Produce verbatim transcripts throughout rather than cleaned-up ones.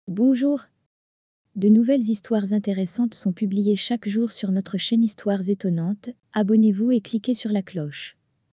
Bonjour. De nouvelles histoires intéressantes sont publiées chaque jour sur notre chaîne Histoires étonnantes. Abonnez-vous et cliquez sur la cloche.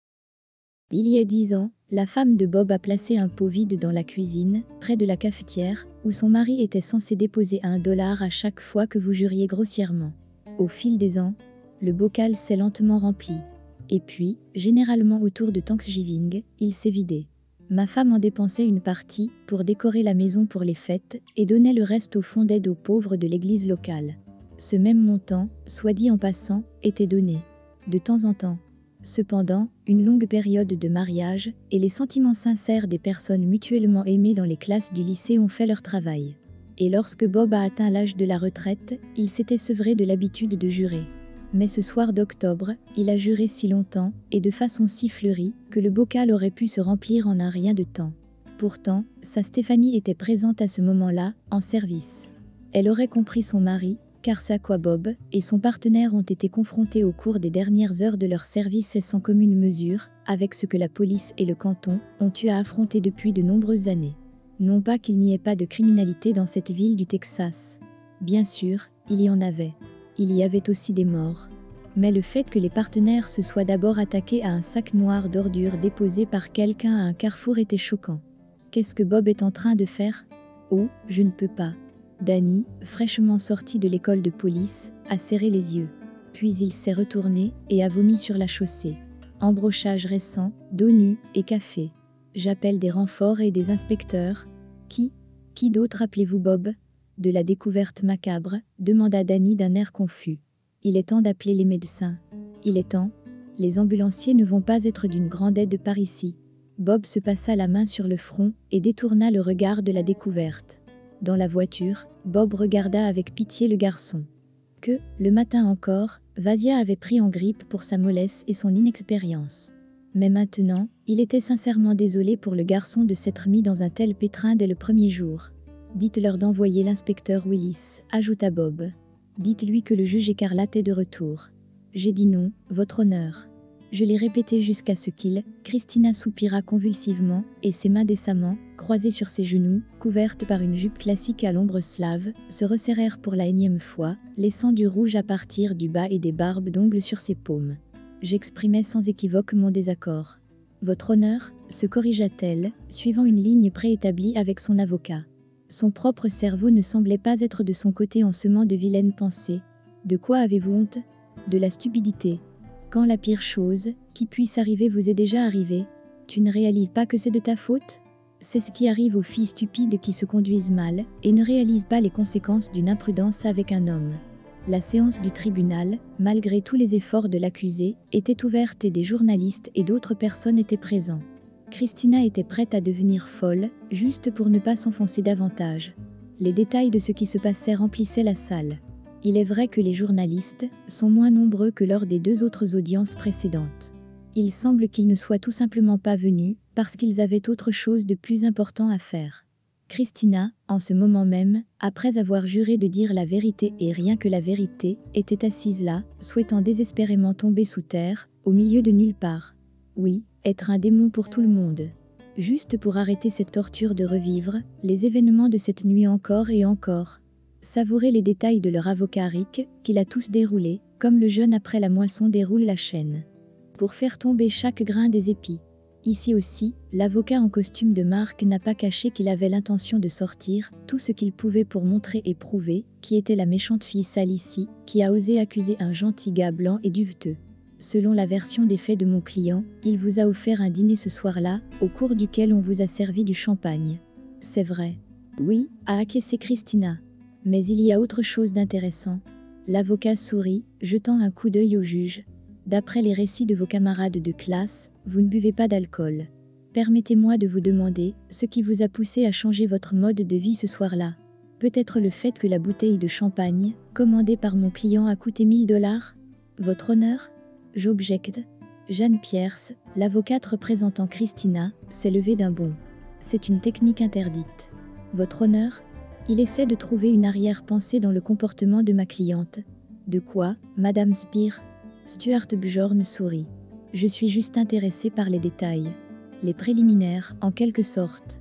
Il y a dix ans, la femme de Bob a placé un pot vide dans la cuisine, près de la cafetière, où son mari était censé déposer un dollar à chaque fois que vous juriez grossièrement. Au fil des ans, le bocal s'est lentement rempli. Et puis, généralement autour de Thanksgiving, il s'est vidé. Ma femme en dépensait une partie pour décorer la maison pour les fêtes et donnait le reste au fonds d'aide aux pauvres de l'église locale. Ce même montant, soit dit en passant, était donné de temps en temps. Cependant, une longue période de mariage et les sentiments sincères des personnes mutuellement aimées dans les classes du lycée ont fait leur travail. Et lorsque Bob a atteint l'âge de la retraite, il s'était sevré de l'habitude de jurer. Mais ce soir d'octobre, il a juré si longtemps, et de façon si fleurie, que le bocal aurait pu se remplir en un rien de temps. Pourtant, sa Stéphanie était présente à ce moment-là, en service. Elle aurait compris son mari, car sa quoi Bob et son partenaire ont été confrontés au cours des dernières heures de leur service et sans commune mesure, avec ce que la police et le canton ont eu à affronter depuis de nombreuses années. Non pas qu'il n'y ait pas de criminalité dans cette ville du Texas. Bien sûr, il y en avait. Il y avait aussi des morts. Mais le fait que les partenaires se soient d'abord attaqués à un sac noir d'ordures déposé par quelqu'un à un carrefour était choquant. Qu'est-ce que Bob est en train de faire? Oh, je ne peux pas. Danny, fraîchement sorti de l'école de police, a serré les yeux. Puis il s'est retourné et a vomi sur la chaussée. Embrochage récent, dos nu et café. J'appelle des renforts et des inspecteurs. Qui? Qui d'autre appelez-vous Bob? De la découverte macabre, demanda Danny d'un air confus. Il est temps d'appeler les médecins. Il est temps. Les ambulanciers ne vont pas être d'une grande aide par ici. Bob se passa la main sur le front et détourna le regard de la découverte. Dans la voiture, Bob regarda avec pitié le garçon. Que, le matin encore, Vasia avait pris en grippe pour sa mollesse et son inexpérience. Mais maintenant, il était sincèrement désolé pour le garçon de s'être mis dans un tel pétrin dès le premier jour. Dites-leur d'envoyer l'inspecteur Willis, ajouta Bob. Dites-lui que le juge écarlate est de retour. J'ai dit non, votre honneur. Je l'ai répété jusqu'à ce qu'il... Christina soupira convulsivement, et ses mains décemment, croisées sur ses genoux, couvertes par une jupe classique à l'ombre slave, se resserrèrent pour la énième fois, laissant du rouge à partir du bas et des barbes d'ongles sur ses paumes. J'exprimais sans équivoque mon désaccord. Votre honneur, se corrigea-t-elle, suivant une ligne préétablie avec son avocat. Son propre cerveau ne semblait pas être de son côté en semant de vilaines pensées. De quoi avez-vous honte? De la stupidité. Quand la pire chose qui puisse arriver vous est déjà arrivée, tu ne réalises pas que c'est de ta faute? C'est ce qui arrive aux filles stupides qui se conduisent mal et ne réalisent pas les conséquences d'une imprudence avec un homme. La séance du tribunal, malgré tous les efforts de l'accusé, était ouverte et des journalistes et d'autres personnes étaient présents. Christina était prête à devenir folle, juste pour ne pas s'enfoncer davantage. Les détails de ce qui se passait remplissaient la salle. Il est vrai que les journalistes sont moins nombreux que lors des deux autres audiences précédentes. Il semble qu'ils ne soient tout simplement pas venus, parce qu'ils avaient autre chose de plus important à faire. Christina, en ce moment même, après avoir juré de dire la vérité et rien que la vérité, était assise là, souhaitant désespérément tomber sous terre, au milieu de nulle part. Oui, être un démon pour tout le monde. Juste pour arrêter cette torture de revivre les événements de cette nuit encore et encore. Savourer les détails de leur avocat Rick, qu'il a tous déroulés, comme le jeune après la moisson déroule la chaîne. Pour faire tomber chaque grain des épis. Ici aussi, l'avocat en costume de marque n'a pas caché qu'il avait l'intention de sortir tout ce qu'il pouvait pour montrer et prouver qui était la méchante fille sale ici, qui a osé accuser un gentil gars blanc et duveteux. Selon la version des faits de mon client, il vous a offert un dîner ce soir-là, au cours duquel on vous a servi du champagne. C'est vrai. Oui, a acquiescé Christina. Mais il y a autre chose d'intéressant. L'avocat sourit, jetant un coup d'œil au juge. D'après les récits de vos camarades de classe, vous ne buvez pas d'alcool. Permettez-moi de vous demander ce qui vous a poussé à changer votre mode de vie ce soir-là. Peut-être le fait que la bouteille de champagne, commandée par mon client, a coûté mille dollars? Votre honneur? J'objecte. Jeanne Pierce, l'avocate représentant Christina, s'est levée d'un bond. C'est une technique interdite. Votre honneur? Il essaie de trouver une arrière-pensée dans le comportement de ma cliente. De quoi, Madame Spear? Stuart Bjorn sourit. Je suis juste intéressé par les détails. Les préliminaires, en quelque sorte.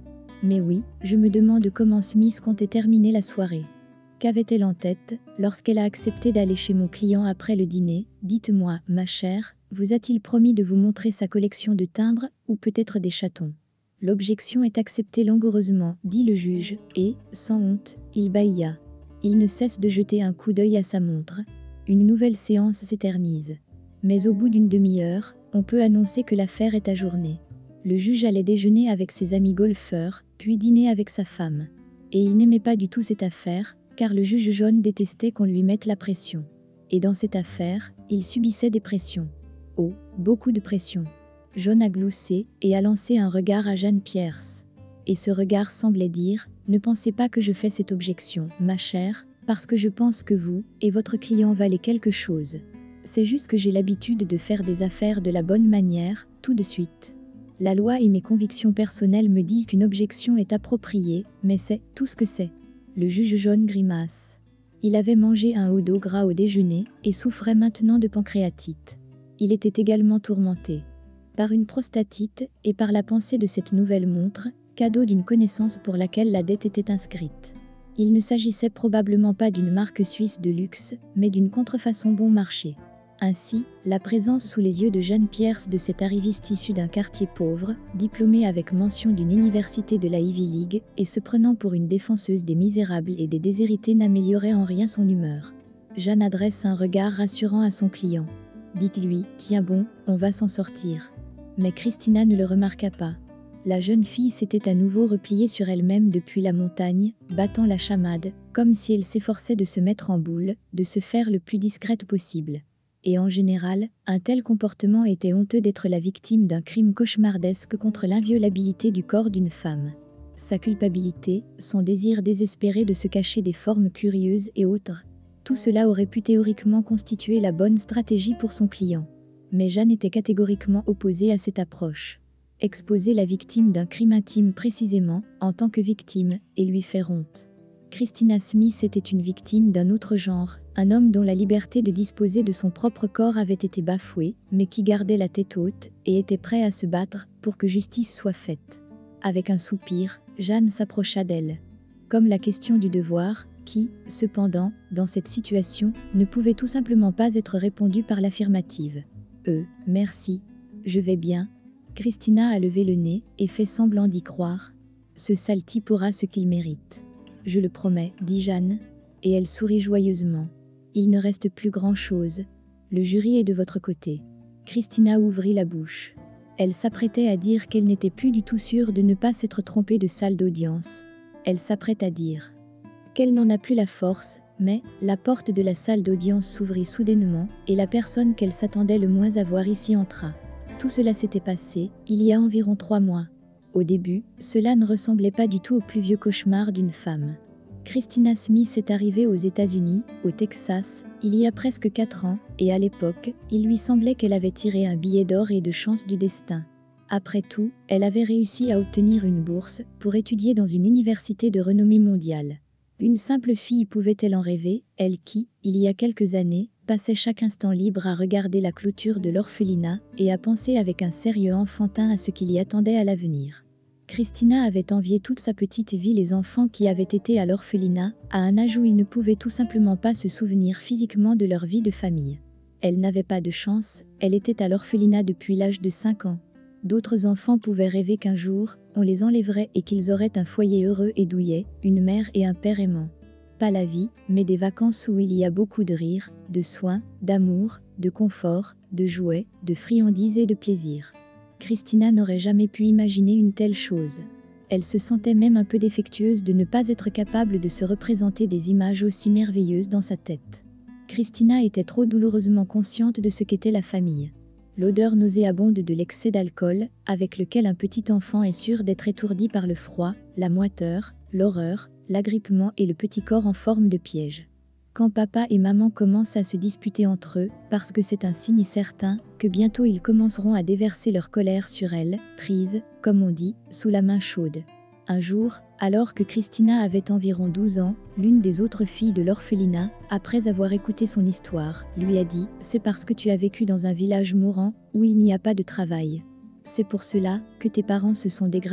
Mais oui, je me demande comment Smith comptait terminer la soirée. Qu'avait-elle en tête lorsqu'elle a accepté d'aller chez mon client après le dîner? Dites-moi, ma chère, vous a-t-il promis de vous montrer sa collection de timbres ou peut-être des chatons? L'objection est acceptée langoureusement, dit le juge, et, sans honte, il bâilla. Il ne cesse de jeter un coup d'œil à sa montre. Une nouvelle séance s'éternise. Mais au bout d'une demi-heure, on peut annoncer que l'affaire est ajournée. Le juge allait déjeuner avec ses amis golfeurs, puis dîner avec sa femme. Et il n'aimait pas du tout cette affaire, car le juge John détestait qu'on lui mette la pression. Et dans cette affaire, il subissait des pressions. Oh, beaucoup de pressions. John a gloussé et a lancé un regard à Jeanne Pierce. Et ce regard semblait dire « Ne pensez pas que je fais cette objection, ma chère, parce que je pense que vous et votre client valez quelque chose. C'est juste que j'ai l'habitude de faire des affaires de la bonne manière, tout de suite. La loi et mes convictions personnelles me disent qu'une objection est appropriée, mais c'est tout ce que c'est. » Le juge John grimace. Il avait mangé un haut d'eau gras au déjeuner et souffrait maintenant de pancréatite. Il était également tourmenté par une prostatite et par la pensée de cette nouvelle montre, cadeau d'une connaissance pour laquelle la dette était inscrite. Il ne s'agissait probablement pas d'une marque suisse de luxe, mais d'une contrefaçon bon marché. Ainsi, la présence sous les yeux de Jeanne Pierce de cet arriviste issu d'un quartier pauvre, diplômé avec mention d'une université de la Ivy League et se prenant pour une défenseuse des misérables et des déshérités n'améliorait en rien son humeur. Jeanne adresse un regard rassurant à son client. Dites-lui, tiens bon, on va s'en sortir. Mais Christina ne le remarqua pas. La jeune fille s'était à nouveau repliée sur elle-même depuis la montagne, battant la chamade, comme si elle s'efforçait de se mettre en boule, de se faire le plus discrète possible. Et en général, un tel comportement était honteux d'être la victime d'un crime cauchemardesque contre l'inviolabilité du corps d'une femme. Sa culpabilité, son désir désespéré de se cacher des formes curieuses et autres, tout cela aurait pu théoriquement constituer la bonne stratégie pour son client. Mais Jeanne était catégoriquement opposée à cette approche. Exposer la victime d'un crime intime précisément, en tant que victime, et lui faire honte. Christina Smith était une victime d'un autre genre, un homme dont la liberté de disposer de son propre corps avait été bafouée, mais qui gardait la tête haute et était prêt à se battre pour que justice soit faite. Avec un soupir, Jeanne s'approcha d'elle. Comme la question du devoir, qui, cependant, dans cette situation, ne pouvait tout simplement pas être répondue par l'affirmative. « Euh, merci. Je vais bien. » Christina a levé le nez et fait semblant d'y croire. « Ce sale type aura ce qu'il mérite. » « Je le promets, » dit Jeanne, et elle sourit joyeusement. « Il ne reste plus grand-chose. Le jury est de votre côté. » Christina ouvrit la bouche. Elle s'apprêtait à dire qu'elle n'était plus du tout sûre de ne pas s'être trompée de salle d'audience. Elle s'apprête à dire qu'elle n'en a plus la force, mais la porte de la salle d'audience s'ouvrit soudainement et la personne qu'elle s'attendait le moins à voir ici entra. Tout cela s'était passé il y a environ trois mois. Au début, cela ne ressemblait pas du tout au plus vieux cauchemar d'une femme. Christina Smith est arrivée aux États-Unis, au Texas, il y a presque quatre ans, et à l'époque, il lui semblait qu'elle avait tiré un billet d'or et de chance du destin. Après tout, elle avait réussi à obtenir une bourse pour étudier dans une université de renommée mondiale. Une simple fille pouvait-elle en rêver, elle qui, il y a quelques années, passait chaque instant libre à regarder la clôture de l'orphelinat et à penser avec un sérieux enfantin à ce qu'il y attendait à l'avenir. Christina avait envié toute sa petite vie les enfants qui avaient été à l'orphelinat, à un âge où ils ne pouvaient tout simplement pas se souvenir physiquement de leur vie de famille. Elle n'avait pas de chance, elle était à l'orphelinat depuis l'âge de cinq ans. D'autres enfants pouvaient rêver qu'un jour, on les enlèverait et qu'ils auraient un foyer heureux et douillet, une mère et un père aimant. Pas la vie, mais des vacances où il y a beaucoup de rire, de soins, d'amour, de confort, de jouets, de friandises et de plaisir. Christina n'aurait jamais pu imaginer une telle chose. Elle se sentait même un peu défectueuse de ne pas être capable de se représenter des images aussi merveilleuses dans sa tête. Christina était trop douloureusement consciente de ce qu'était la famille. L'odeur nauséabonde de l'excès d'alcool, avec lequel un petit enfant est sûr d'être étourdi par le froid, la moiteur, l'horreur, l'agrippement et le petit corps en forme de piège. Quand papa et maman commencent à se disputer entre eux, parce que c'est un signe certain que bientôt ils commenceront à déverser leur colère sur elle, prise, comme on dit, sous la main chaude. Un jour, alors que Christina avait environ douze ans, l'une des autres filles de l'orphelinat, après avoir écouté son histoire, lui a dit « C'est parce que tu as vécu dans un village mourant, où il n'y a pas de travail. C'est pour cela que tes parents se sont dégradés. »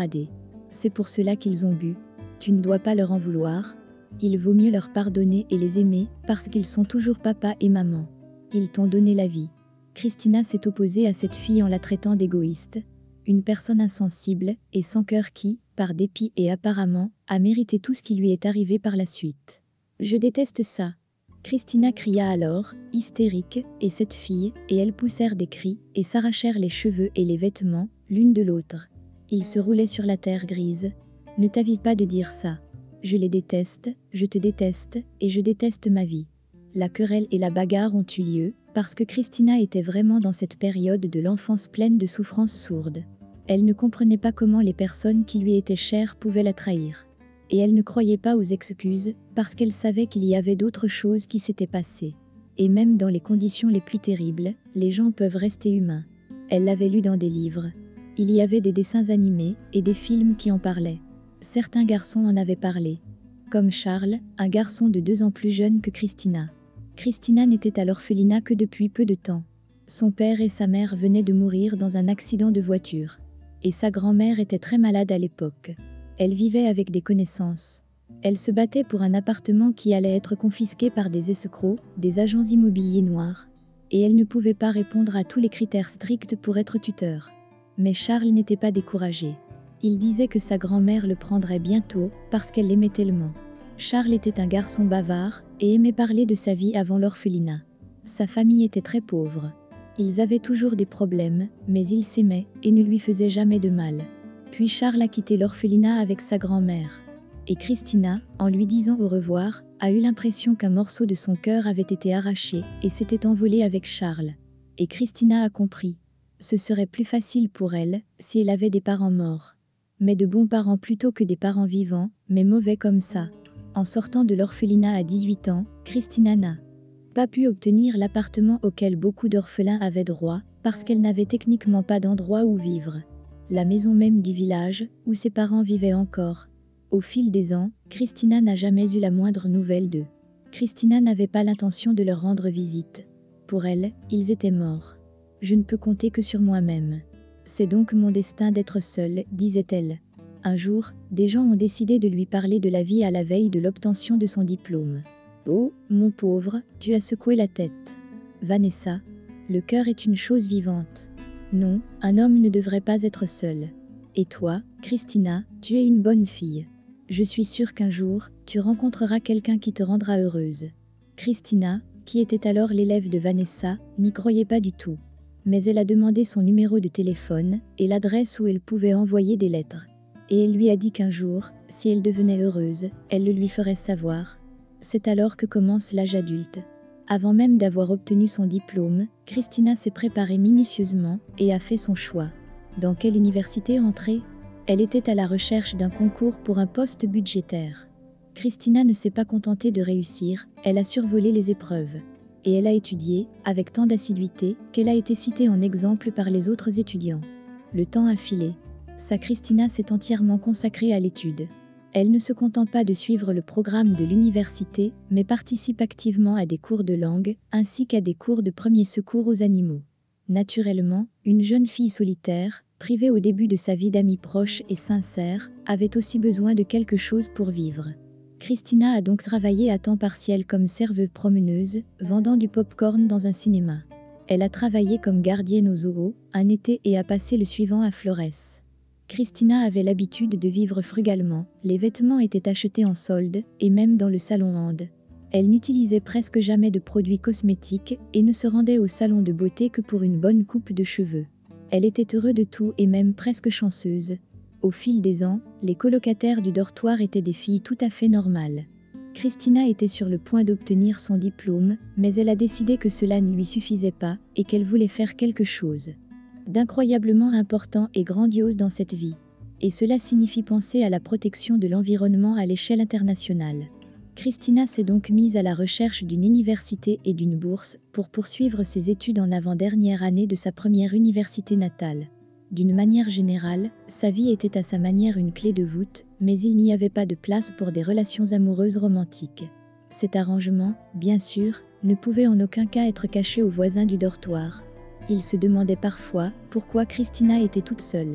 c'est pour cela qu'ils ont bu. Tu ne dois pas leur en vouloir. Il vaut mieux leur pardonner et les aimer, parce qu'ils sont toujours papa et maman. Ils t'ont donné la vie. Christina s'est opposée à cette fille en la traitant d'égoïste, une personne insensible et sans cœur qui, par dépit et apparemment, a mérité tout ce qui lui est arrivé par la suite. Je déteste ça. Christina cria alors, hystérique, et cette fille, et elles poussèrent des cris, et s'arrachèrent les cheveux et les vêtements, l'une de l'autre. Ils se roulaient sur la terre grise. Ne t'avise pas de dire ça. Je les déteste, je te déteste, et je déteste ma vie. La querelle et la bagarre ont eu lieu, parce que Christina était vraiment dans cette période de l'enfance pleine de souffrances sourdes. Elle ne comprenait pas comment les personnes qui lui étaient chères pouvaient la trahir. Et elle ne croyait pas aux excuses, parce qu'elle savait qu'il y avait d'autres choses qui s'étaient passées. Et même dans les conditions les plus terribles, les gens peuvent rester humains. Elle l'avait lu dans des livres. Il y avait des dessins animés et des films qui en parlaient. Certains garçons en avaient parlé. Comme Charles, un garçon de deux ans plus jeune que Christina. Christina n'était à l'orphelinat que depuis peu de temps. Son père et sa mère venaient de mourir dans un accident de voiture. Et sa grand-mère était très malade à l'époque. Elle vivait avec des connaissances. Elle se battait pour un appartement qui allait être confisqué par des escrocs, des agents immobiliers noirs. Et elle ne pouvait pas répondre à tous les critères stricts pour être tuteur. Mais Charles n'était pas découragé. Il disait que sa grand-mère le prendrait bientôt, parce qu'elle l'aimait tellement. Charles était un garçon bavard, et aimait parler de sa vie avant l'orphelinat. Sa famille était très pauvre. Ils avaient toujours des problèmes, mais ils s'aimaient, et ne lui faisaient jamais de mal. Puis Charles a quitté l'orphelinat avec sa grand-mère. Et Christina, en lui disant au revoir, a eu l'impression qu'un morceau de son cœur avait été arraché, et s'était envolé avec Charles. Et Christina a compris. Ce serait plus facile pour elle, si elle avait des parents morts. Mais de bons parents plutôt que des parents vivants, mais mauvais comme ça. En sortant de l'orphelinat à dix-huit ans, Christina n'a pas pu obtenir l'appartement auquel beaucoup d'orphelins avaient droit, parce qu'elle n'avait techniquement pas d'endroit où vivre. La maison même du village, où ses parents vivaient encore. Au fil des ans, Christina n'a jamais eu la moindre nouvelle d'eux. Christina n'avait pas l'intention de leur rendre visite. Pour elle, ils étaient morts. Je ne peux compter que sur moi-même. C'est donc mon destin d'être seule, disait-elle. Un jour, des gens ont décidé de lui parler de la vie à la veille de l'obtention de son diplôme. Oh, mon pauvre, tu as secoué la tête. Vanessa, le cœur est une chose vivante. Non, un homme ne devrait pas être seul. Et toi, Christina, tu es une bonne fille. Je suis sûre qu'un jour, tu rencontreras quelqu'un qui te rendra heureuse. Christina, qui était alors l'élève de Vanessa, n'y croyait pas du tout. Mais elle a demandé son numéro de téléphone et l'adresse où elle pouvait envoyer des lettres. Et elle lui a dit qu'un jour, si elle devenait heureuse, elle le lui ferait savoir. C'est alors que commence l'âge adulte. Avant même d'avoir obtenu son diplôme, Christina s'est préparée minutieusement et a fait son choix. Dans quelle université entrer ? Elle était à la recherche d'un concours pour un poste budgétaire. Christina ne s'est pas contentée de réussir, elle a survolé les épreuves. Et elle a étudié, avec tant d'assiduité, qu'elle a été citée en exemple par les autres étudiants. Le temps a filé. Sa Christina s'est entièrement consacrée à l'étude. Elle ne se contente pas de suivre le programme de l'université, mais participe activement à des cours de langue, ainsi qu'à des cours de premiers secours aux animaux. Naturellement, une jeune fille solitaire, privée au début de sa vie d'amis proches et sincères, avait aussi besoin de quelque chose pour vivre. Christina a donc travaillé à temps partiel comme serveuse promeneuse, vendant du pop-corn dans un cinéma. Elle a travaillé comme gardienne au zoo, un été et a passé le suivant à Flores. Christina avait l'habitude de vivre frugalement, les vêtements étaient achetés en solde, et même dans le salon Ande. Elle n'utilisait presque jamais de produits cosmétiques et ne se rendait au salon de beauté que pour une bonne coupe de cheveux. Elle était heureuse de tout et même presque chanceuse. Au fil des ans, les colocataires du dortoir étaient des filles tout à fait normales. Christina était sur le point d'obtenir son diplôme, mais elle a décidé que cela ne lui suffisait pas et qu'elle voulait faire quelque chose d'incroyablement important et grandiose dans cette vie. Et cela signifie penser à la protection de l'environnement à l'échelle internationale. Christina s'est donc mise à la recherche d'une université et d'une bourse pour poursuivre ses études en avant-dernière année de sa première université natale. D'une manière générale, sa vie était à sa manière une clé de voûte, mais il n'y avait pas de place pour des relations amoureuses romantiques. Cet arrangement, bien sûr, ne pouvait en aucun cas être caché aux voisins du dortoir. Ils se demandaient parfois pourquoi Christina était toute seule.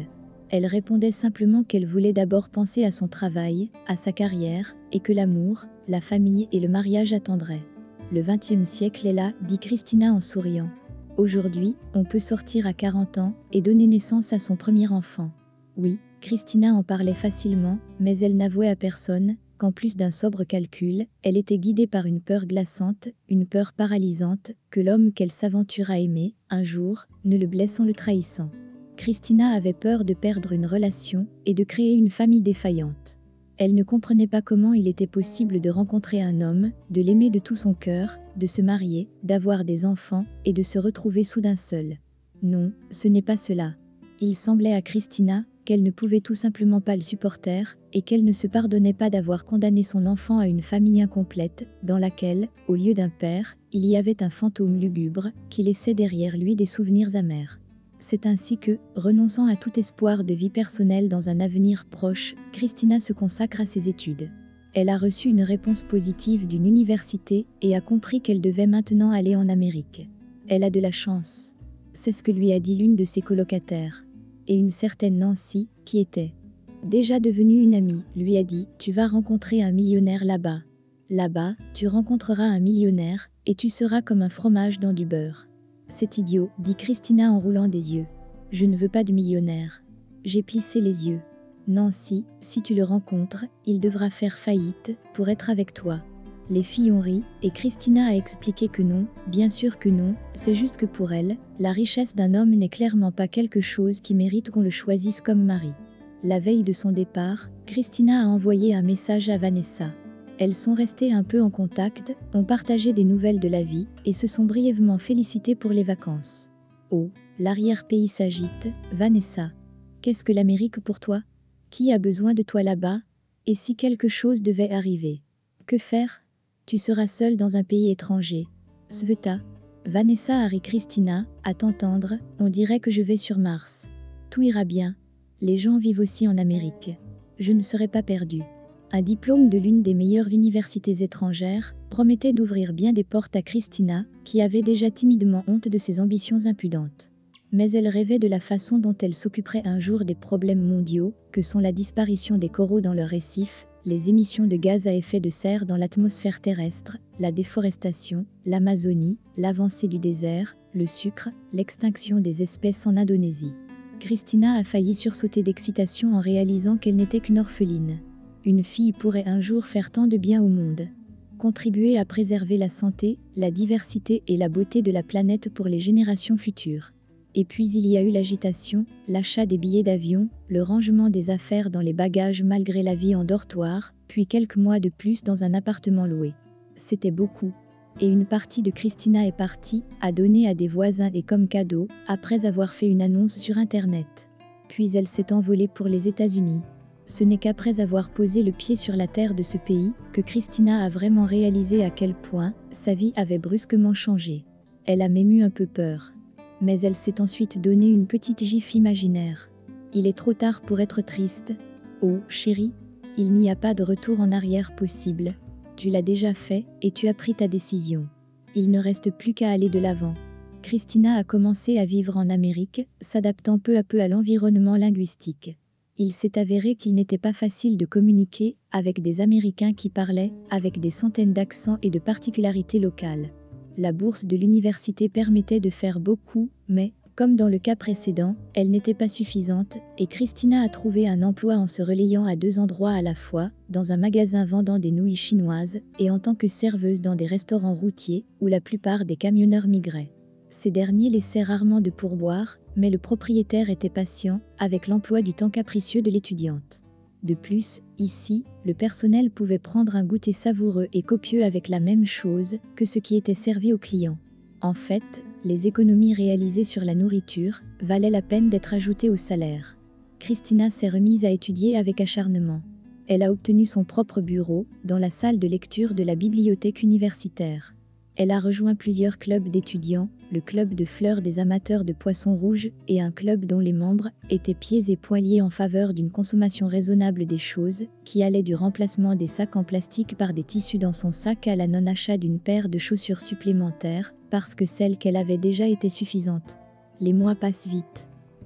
Elle répondait simplement qu'elle voulait d'abord penser à son travail, à sa carrière, et que l'amour, la famille et le mariage attendraient. Le vingtième siècle est là, dit Christina en souriant. Aujourd'hui, on peut sortir à quarante ans et donner naissance à son premier enfant. Oui, Christina en parlait facilement, mais elle n'avouait à personne qu'en plus d'un sobre calcul, elle était guidée par une peur glaçante, une peur paralysante, que l'homme qu'elle s'aventure à aimer, un jour, ne le blesse en le trahissant. Christina avait peur de perdre une relation et de créer une famille défaillante. Elle ne comprenait pas comment il était possible de rencontrer un homme, de l'aimer de tout son cœur, de se marier, d'avoir des enfants et de se retrouver soudain seule. Non, ce n'est pas cela. Il semblait à Christina qu'elle ne pouvait tout simplement pas le supporter et qu'elle ne se pardonnait pas d'avoir condamné son enfant à une famille incomplète, dans laquelle, au lieu d'un père, il y avait un fantôme lugubre qui laissait derrière lui des souvenirs amers. C'est ainsi que, renonçant à tout espoir de vie personnelle dans un avenir proche, Christina se consacre à ses études. Elle a reçu une réponse positive d'une université et a compris qu'elle devait maintenant aller en Amérique. Elle a de la chance. C'est ce que lui a dit l'une de ses colocataires. Et une certaine Nancy, qui était déjà devenue une amie, lui a dit « Tu vas rencontrer un millionnaire là-bas. Là-bas, tu rencontreras un millionnaire et tu seras comme un fromage dans du beurre. » C'est idiot, dit Christina en roulant des yeux. Je ne veux pas de millionnaire. J'ai plissé les yeux. Nancy, si tu le rencontres, il devra faire faillite pour être avec toi. Les filles ont ri, et Christina a expliqué que non, bien sûr que non, c'est juste que pour elle, la richesse d'un homme n'est clairement pas quelque chose qui mérite qu'on le choisisse comme mari. La veille de son départ, Christina a envoyé un message à Vanessa. Elles sont restées un peu en contact, ont partagé des nouvelles de la vie, et se sont brièvement félicitées pour les vacances. Oh, l'arrière-pays s'agite, Vanessa. Qu'est-ce que l'Amérique pour toi? Qui a besoin de toi là-bas? Et si quelque chose devait arriver? Que faire? Tu seras seule dans un pays étranger. Sveta. Vanessa a ri Christina, à t'entendre, on dirait que je vais sur Mars. Tout ira bien. Les gens vivent aussi en Amérique. Je ne serai pas perdue. Un diplôme de l'une des meilleures universités étrangères promettait d'ouvrir bien des portes à Christina, qui avait déjà timidement honte de ses ambitions impudentes. Mais elle rêvait de la façon dont elle s'occuperait un jour des problèmes mondiaux, que sont la disparition des coraux dans leurs récifs, les émissions de gaz à effet de serre dans l'atmosphère terrestre, la déforestation, l'Amazonie, l'avancée du désert, le sucre, l'extinction des espèces en Indonésie. Christina a failli sursauter d'excitation en réalisant qu'elle n'était qu'une orpheline. Une fille pourrait un jour faire tant de bien au monde. Contribuer à préserver la santé, la diversité et la beauté de la planète pour les générations futures. Et puis il y a eu l'agitation, l'achat des billets d'avion, le rangement des affaires dans les bagages malgré la vie en dortoir, puis quelques mois de plus dans un appartement loué. C'était beaucoup. Et une partie de Christina est partie, à donner à des voisins et comme cadeau, après avoir fait une annonce sur Internet. Puis elle s'est envolée pour les États-Unis. Ce n'est qu'après avoir posé le pied sur la terre de ce pays que Christina a vraiment réalisé à quel point sa vie avait brusquement changé. Elle a même eu un peu peur. Mais elle s'est ensuite donné une petite gifle imaginaire. Il est trop tard pour être triste. Oh, chérie, il n'y a pas de retour en arrière possible. Tu l'as déjà fait et tu as pris ta décision. Il ne reste plus qu'à aller de l'avant. Christina a commencé à vivre en Amérique, s'adaptant peu à peu à l'environnement linguistique. Il s'est avéré qu'il n'était pas facile de communiquer avec des Américains qui parlaient avec des centaines d'accents et de particularités locales. La bourse de l'université permettait de faire beaucoup, mais, comme dans le cas précédent, elle n'était pas suffisante, et Christina a trouvé un emploi en se relayant à deux endroits à la fois, dans un magasin vendant des nouilles chinoises, et en tant que serveuse dans des restaurants routiers, où la plupart des camionneurs migraient. Ces derniers laissaient rarement de pourboire, mais le propriétaire était patient, avec l'emploi du temps capricieux de l'étudiante. De plus, ici, le personnel pouvait prendre un goûter savoureux et copieux avec la même chose que ce qui était servi aux clients. En fait, les économies réalisées sur la nourriture valaient la peine d'être ajoutées au salaire. Christina s'est remise à étudier avec acharnement. Elle a obtenu son propre bureau dans la salle de lecture de la bibliothèque universitaire. Elle a rejoint plusieurs clubs d'étudiants, le club de fleurs des amateurs de poissons rouges et un club dont les membres étaient pieds et poings liés en faveur d'une consommation raisonnable des choses, qui allait du remplacement des sacs en plastique par des tissus dans son sac à la non-achat d'une paire de chaussures supplémentaires, parce que celle qu'elle avait déjà était suffisante. Les mois passent vite.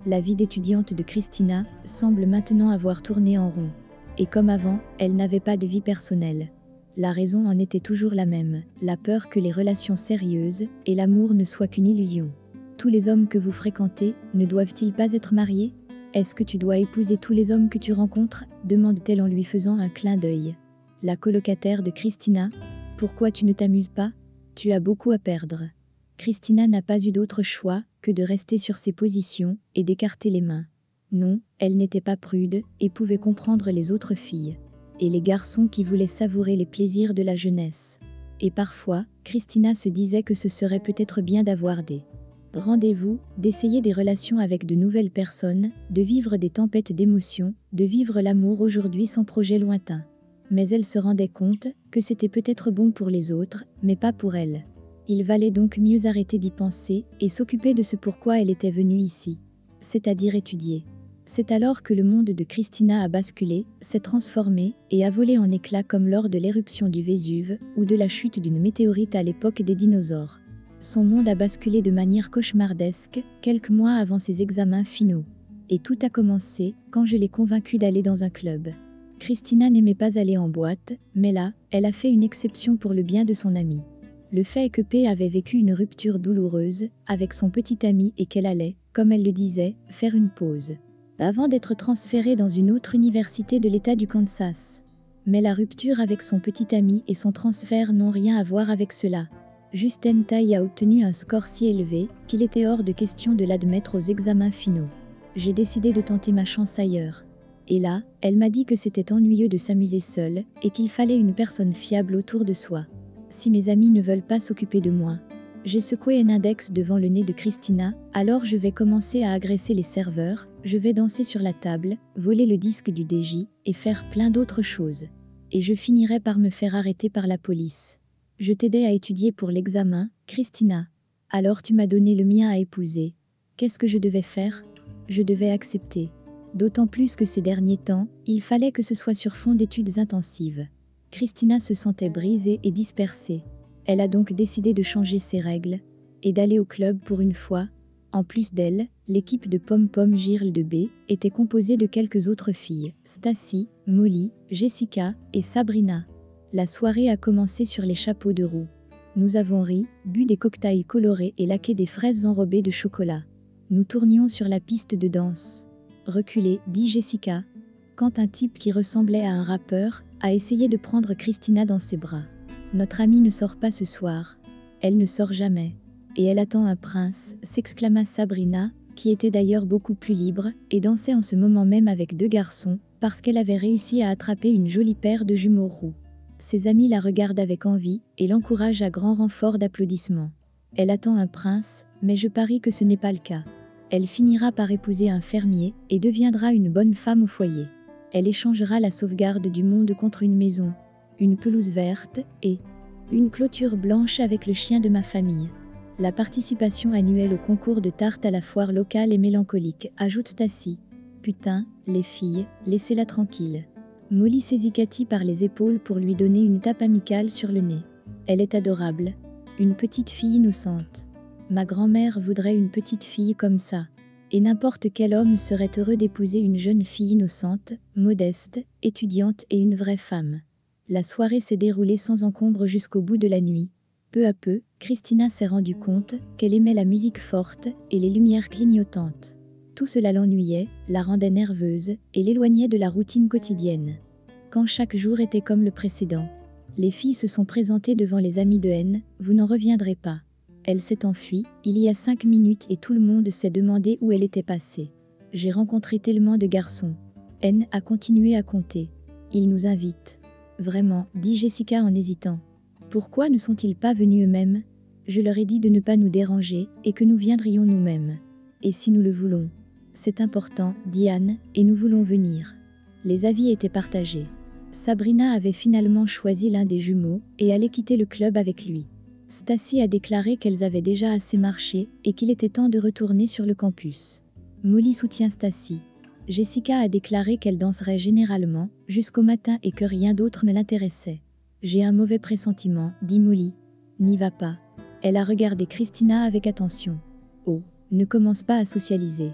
La vie d'étudiante de Christina semble maintenant avoir tourné en rond. Et comme avant, elle n'avait pas de vie personnelle. La raison en était toujours la même, la peur que les relations sérieuses et l'amour ne soient qu'une illusion. Tous les hommes que vous fréquentez ne doivent-ils pas être mariés? Est-ce que tu dois épouser tous les hommes que tu rencontres? Demande-t-elle en lui faisant un clin d'œil. La colocataire de Christina: pourquoi tu ne t'amuses pas? Tu as beaucoup à perdre. Christina n'a pas eu d'autre choix que de rester sur ses positions et d'écarter les mains. Non, elle n'était pas prude et pouvait comprendre les autres filles. Et les garçons qui voulaient savourer les plaisirs de la jeunesse. Et parfois, Christina se disait que ce serait peut-être bien d'avoir des rendez-vous, d'essayer des relations avec de nouvelles personnes, de vivre des tempêtes d'émotions, de vivre l'amour aujourd'hui sans projet lointain. Mais elle se rendait compte que c'était peut-être bon pour les autres, mais pas pour elle. Il valait donc mieux arrêter d'y penser et s'occuper de ce pourquoi elle était venue ici, c'est-à-dire étudier. C'est alors que le monde de Christina a basculé, s'est transformé et a volé en éclats comme lors de l'éruption du Vésuve ou de la chute d'une météorite à l'époque des dinosaures. Son monde a basculé de manière cauchemardesque quelques mois avant ses examens finaux. Et tout a commencé quand je l'ai convaincue d'aller dans un club. Christina n'aimait pas aller en boîte, mais là, elle a fait une exception pour le bien de son amie. Le fait est que P avait vécu une rupture douloureuse avec son petit ami et qu'elle allait, comme elle le disait, faire une pause. Avant d'être transférée dans une autre université de l'État du Kansas. Mais la rupture avec son petit ami et son transfert n'ont rien à voir avec cela. Justine Tai a obtenu un score si élevé qu'il était hors de question de l'admettre aux examens finaux. J'ai décidé de tenter ma chance ailleurs. Et là, elle m'a dit que c'était ennuyeux de s'amuser seule et qu'il fallait une personne fiable autour de soi. Si mes amis ne veulent pas s'occuper de moi. J'ai secoué un index devant le nez de Christina, alors je vais commencer à agresser les serveurs, je vais danser sur la table, voler le disque du D J et faire plein d'autres choses. Et je finirai par me faire arrêter par la police. Je t'aidais à étudier pour l'examen, Christina. Alors tu m'as donné le mien à épouser. Qu'est-ce que je devais faire? Je devais accepter. D'autant plus que ces derniers temps, il fallait que ce soit sur fond d'études intensives. Christina se sentait brisée et dispersée. Elle a donc décidé de changer ses règles et d'aller au club pour une fois. En plus d'elle, l'équipe de Pom Pom Girl de B était composée de quelques autres filles, Stacy, Molly, Jessica et Sabrina. La soirée a commencé sur les chapeaux de roue. Nous avons ri, bu des cocktails colorés et laqué des fraises enrobées de chocolat. Nous tournions sur la piste de danse. Reculez, dit Jessica, quand un type qui ressemblait à un rappeur a essayé de prendre Christina dans ses bras. Notre amie ne sort pas ce soir. Elle ne sort jamais. Et elle attend un prince, s'exclama Sabrina, qui était d'ailleurs beaucoup plus libre, et dansait en ce moment même avec deux garçons, parce qu'elle avait réussi à attraper une jolie paire de jumeaux roux. Ses amis la regardent avec envie, et l'encouragent à grand renfort d'applaudissements. Elle attend un prince, mais je parie que ce n'est pas le cas. Elle finira par épouser un fermier, et deviendra une bonne femme au foyer. Elle échangera la sauvegarde du monde contre une maison, une pelouse verte et une clôture blanche avec le chien de ma famille. La participation annuelle au concours de tarte à la foire locale est mélancolique, ajoute Stacy. Putain, les filles, laissez-la tranquille. Molly saisit Cathy par les épaules pour lui donner une tape amicale sur le nez. Elle est adorable. Une petite fille innocente. Ma grand-mère voudrait une petite fille comme ça. Et n'importe quel homme serait heureux d'épouser une jeune fille innocente, modeste, étudiante et une vraie femme. La soirée s'est déroulée sans encombre jusqu'au bout de la nuit. Peu à peu, Christina s'est rendue compte qu'elle aimait la musique forte et les lumières clignotantes. Tout cela l'ennuyait, la rendait nerveuse et l'éloignait de la routine quotidienne. Quand chaque jour était comme le précédent. Les filles se sont présentées devant les amis de N, vous n'en reviendrez pas. Elle s'est enfuie, il y a cinq minutes et tout le monde s'est demandé où elle était passée. J'ai rencontré tellement de garçons. N a continué à compter. Ils nous invitent. Vraiment, dit Jessica en hésitant. Pourquoi ne sont-ils pas venus eux-mêmes? Je leur ai dit de ne pas nous déranger et que nous viendrions nous-mêmes. Et si nous le voulons? C'est important, dit Anne, et nous voulons venir. Les avis étaient partagés. Sabrina avait finalement choisi l'un des jumeaux et allait quitter le club avec lui. Stacy a déclaré qu'elles avaient déjà assez marché et qu'il était temps de retourner sur le campus. Molly soutient Stacy. Jessica a déclaré qu'elle danserait généralement jusqu'au matin et que rien d'autre ne l'intéressait. J'ai un mauvais pressentiment, dit Molly. N'y va pas. Elle a regardé Christina avec attention. Oh, ne commence pas à socialiser.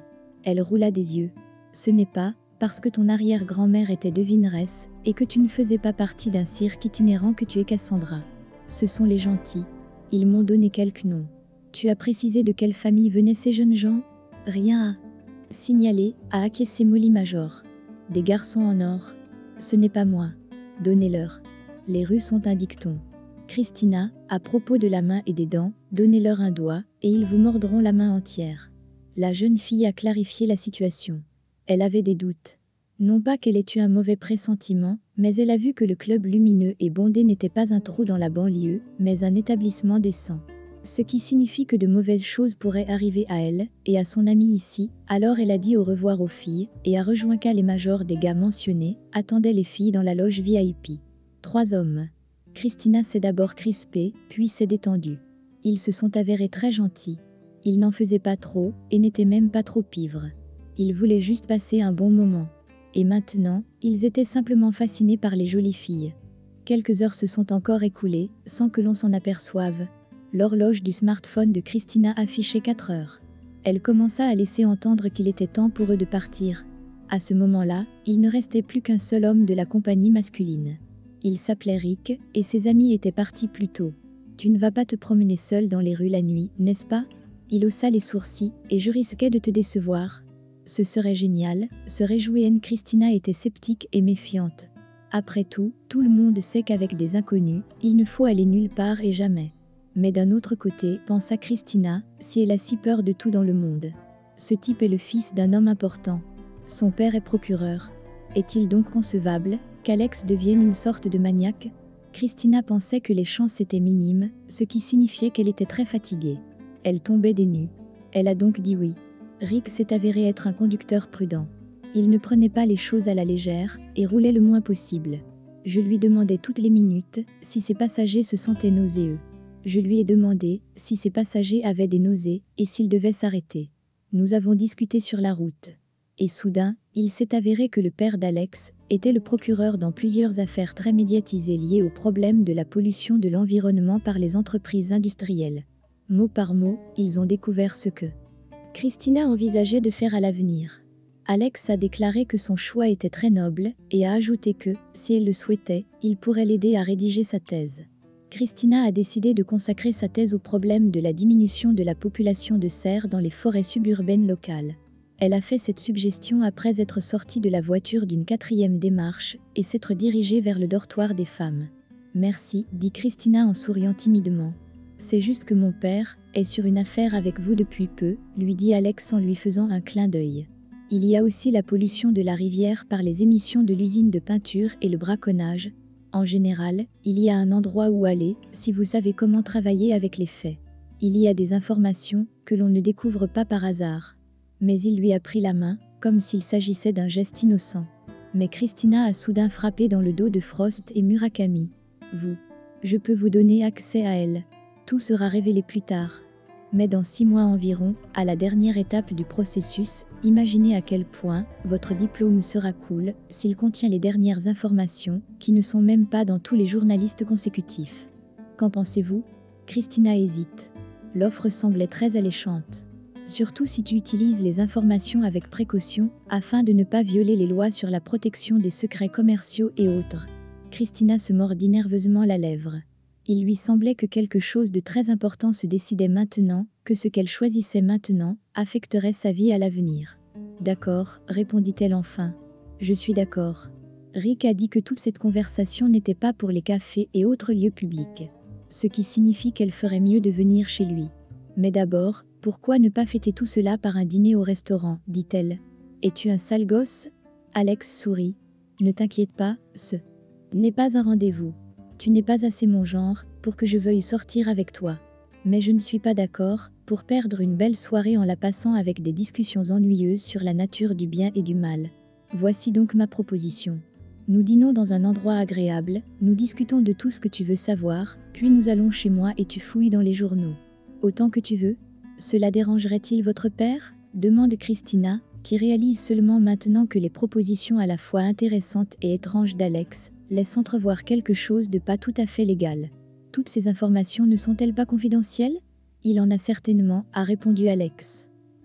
Elle roula des yeux. Ce n'est pas parce que ton arrière-grand-mère était devineresse et que tu ne faisais pas partie d'un cirque itinérant que tu es Cassandra. Ce sont les gentils. Ils m'ont donné quelques noms. Tu as précisé de quelle famille venaient ces jeunes gens? Rien à signaler, a acquiescé Molly Major. Des garçons en or. Ce n'est pas moi. Donnez-leur. Les Russes ont un dicton. Christina, à propos de la main et des dents, donnez-leur un doigt, et ils vous mordront la main entière. La jeune fille a clarifié la situation. Elle avait des doutes. Non pas qu'elle ait eu un mauvais pressentiment, mais elle a vu que le club lumineux et bondé n'était pas un trou dans la banlieue, mais un établissement décent. Ce qui signifie que de mauvaises choses pourraient arriver à elle, et à son amie ici, alors elle a dit au revoir aux filles, et a rejoint qu'à les majors des gars mentionnés, attendaient les filles dans la loge V I P. Trois hommes. Christina s'est d'abord crispée, puis s'est détendue. Ils se sont avérés très gentils. Ils n'en faisaient pas trop, et n'étaient même pas trop ivres. Ils voulaient juste passer un bon moment. Et maintenant, ils étaient simplement fascinés par les jolies filles. Quelques heures se sont encore écoulées, sans que l'on s'en aperçoive. L'horloge du smartphone de Christina affichait quatre heures. Elle commença à laisser entendre qu'il était temps pour eux de partir. À ce moment-là, il ne restait plus qu'un seul homme de la compagnie masculine. Il s'appelait Rick, et ses amis étaient partis plus tôt. « Tu ne vas pas te promener seul dans les rues la nuit, n'est-ce pas ?» Il haussa les sourcils, et je risquais de te décevoir. Ce serait génial, se réjouit Christina était sceptique et méfiante. Après tout, tout le monde sait qu'avec des inconnus, il ne faut aller nulle part et jamais. Mais d'un autre côté, pensa Christina, si elle a si peur de tout dans le monde. Ce type est le fils d'un homme important. Son père est procureur. Est-il donc concevable qu'Alex devienne une sorte de maniaque? Christina pensait que les chances étaient minimes, ce qui signifiait qu'elle était très fatiguée. Elle tombait des nues. Elle a donc dit oui. Rick s'est avéré être un conducteur prudent. Il ne prenait pas les choses à la légère et roulait le moins possible. Je lui demandais toutes les minutes si ses passagers se sentaient nauséeux. Je lui ai demandé si ses passagers avaient des nausées et s'ils devaient s'arrêter. Nous avons discuté sur la route. Et soudain, il s'est avéré que le père d'Alex était le procureur dans plusieurs affaires très médiatisées liées au problème de la pollution de l'environnement par les entreprises industrielles. Mot par mot, ils ont découvert ce que Christina envisageait de faire à l'avenir. Alex a déclaré que son choix était très noble et a ajouté que, si elle le souhaitait, il pourrait l'aider à rédiger sa thèse. Christina a décidé de consacrer sa thèse au problème de la diminution de la population de cerfs dans les forêts suburbaines locales. Elle a fait cette suggestion après être sortie de la voiture d'une quatrième démarche et s'être dirigée vers le dortoir des femmes. « Merci, dit Christina en souriant timidement. C'est juste que mon père est sur une affaire avec vous depuis peu, lui dit Alex en lui faisant un clin d'œil. Il y a aussi la pollution de la rivière par les émissions de l'usine de peinture et le braconnage. En général, il y a un endroit où aller, si vous savez comment travailler avec les faits. Il y a des informations que l'on ne découvre pas par hasard. » Mais il lui a pris la main, comme s'il s'agissait d'un geste innocent. Mais Christina a soudain frappé dans le dos de Frost et Murakami. « Vous. Je peux vous donner accès à elle. Tout sera révélé plus tard. Mais dans six mois environ, à la dernière étape du processus, imaginez à quel point votre diplôme sera cool s'il contient les dernières informations qui ne sont même pas dans tous les journalistes consécutifs. Qu'en pensez-vous » Christina hésite. L'offre semblait très alléchante. Surtout si tu utilises les informations avec précaution afin de ne pas violer les lois sur la protection des secrets commerciaux et autres. Christina se mordit nerveusement la lèvre. Il lui semblait que quelque chose de très important se décidait maintenant, que ce qu'elle choisissait maintenant affecterait sa vie à l'avenir. « D'accord, répondit-elle enfin. Je suis d'accord. » Rick a dit que toute cette conversation n'était pas pour les cafés et autres lieux publics. Ce qui signifie qu'elle ferait mieux de venir chez lui. Mais d'abord, pourquoi ne pas fêter tout cela par un dîner au restaurant, dit-elle. Es-tu un sale gosse? Alex sourit. Ne t'inquiète pas, ce n'est pas un rendez-vous. Tu n'es pas assez mon genre pour que je veuille sortir avec toi. Mais je ne suis pas d'accord pour perdre une belle soirée en la passant avec des discussions ennuyeuses sur la nature du bien et du mal. Voici donc ma proposition. Nous dînons dans un endroit agréable, nous discutons de tout ce que tu veux savoir, puis nous allons chez moi et tu fouilles dans les journaux. Autant que tu veux. Cela dérangerait-il votre père? Demande Christina, qui réalise seulement maintenant que les propositions à la fois intéressantes et étranges d'Alex laissent entrevoir quelque chose de pas tout à fait légal. Toutes ces informations ne sont-elles pas confidentielles? Il en a certainement, a répondu Alex.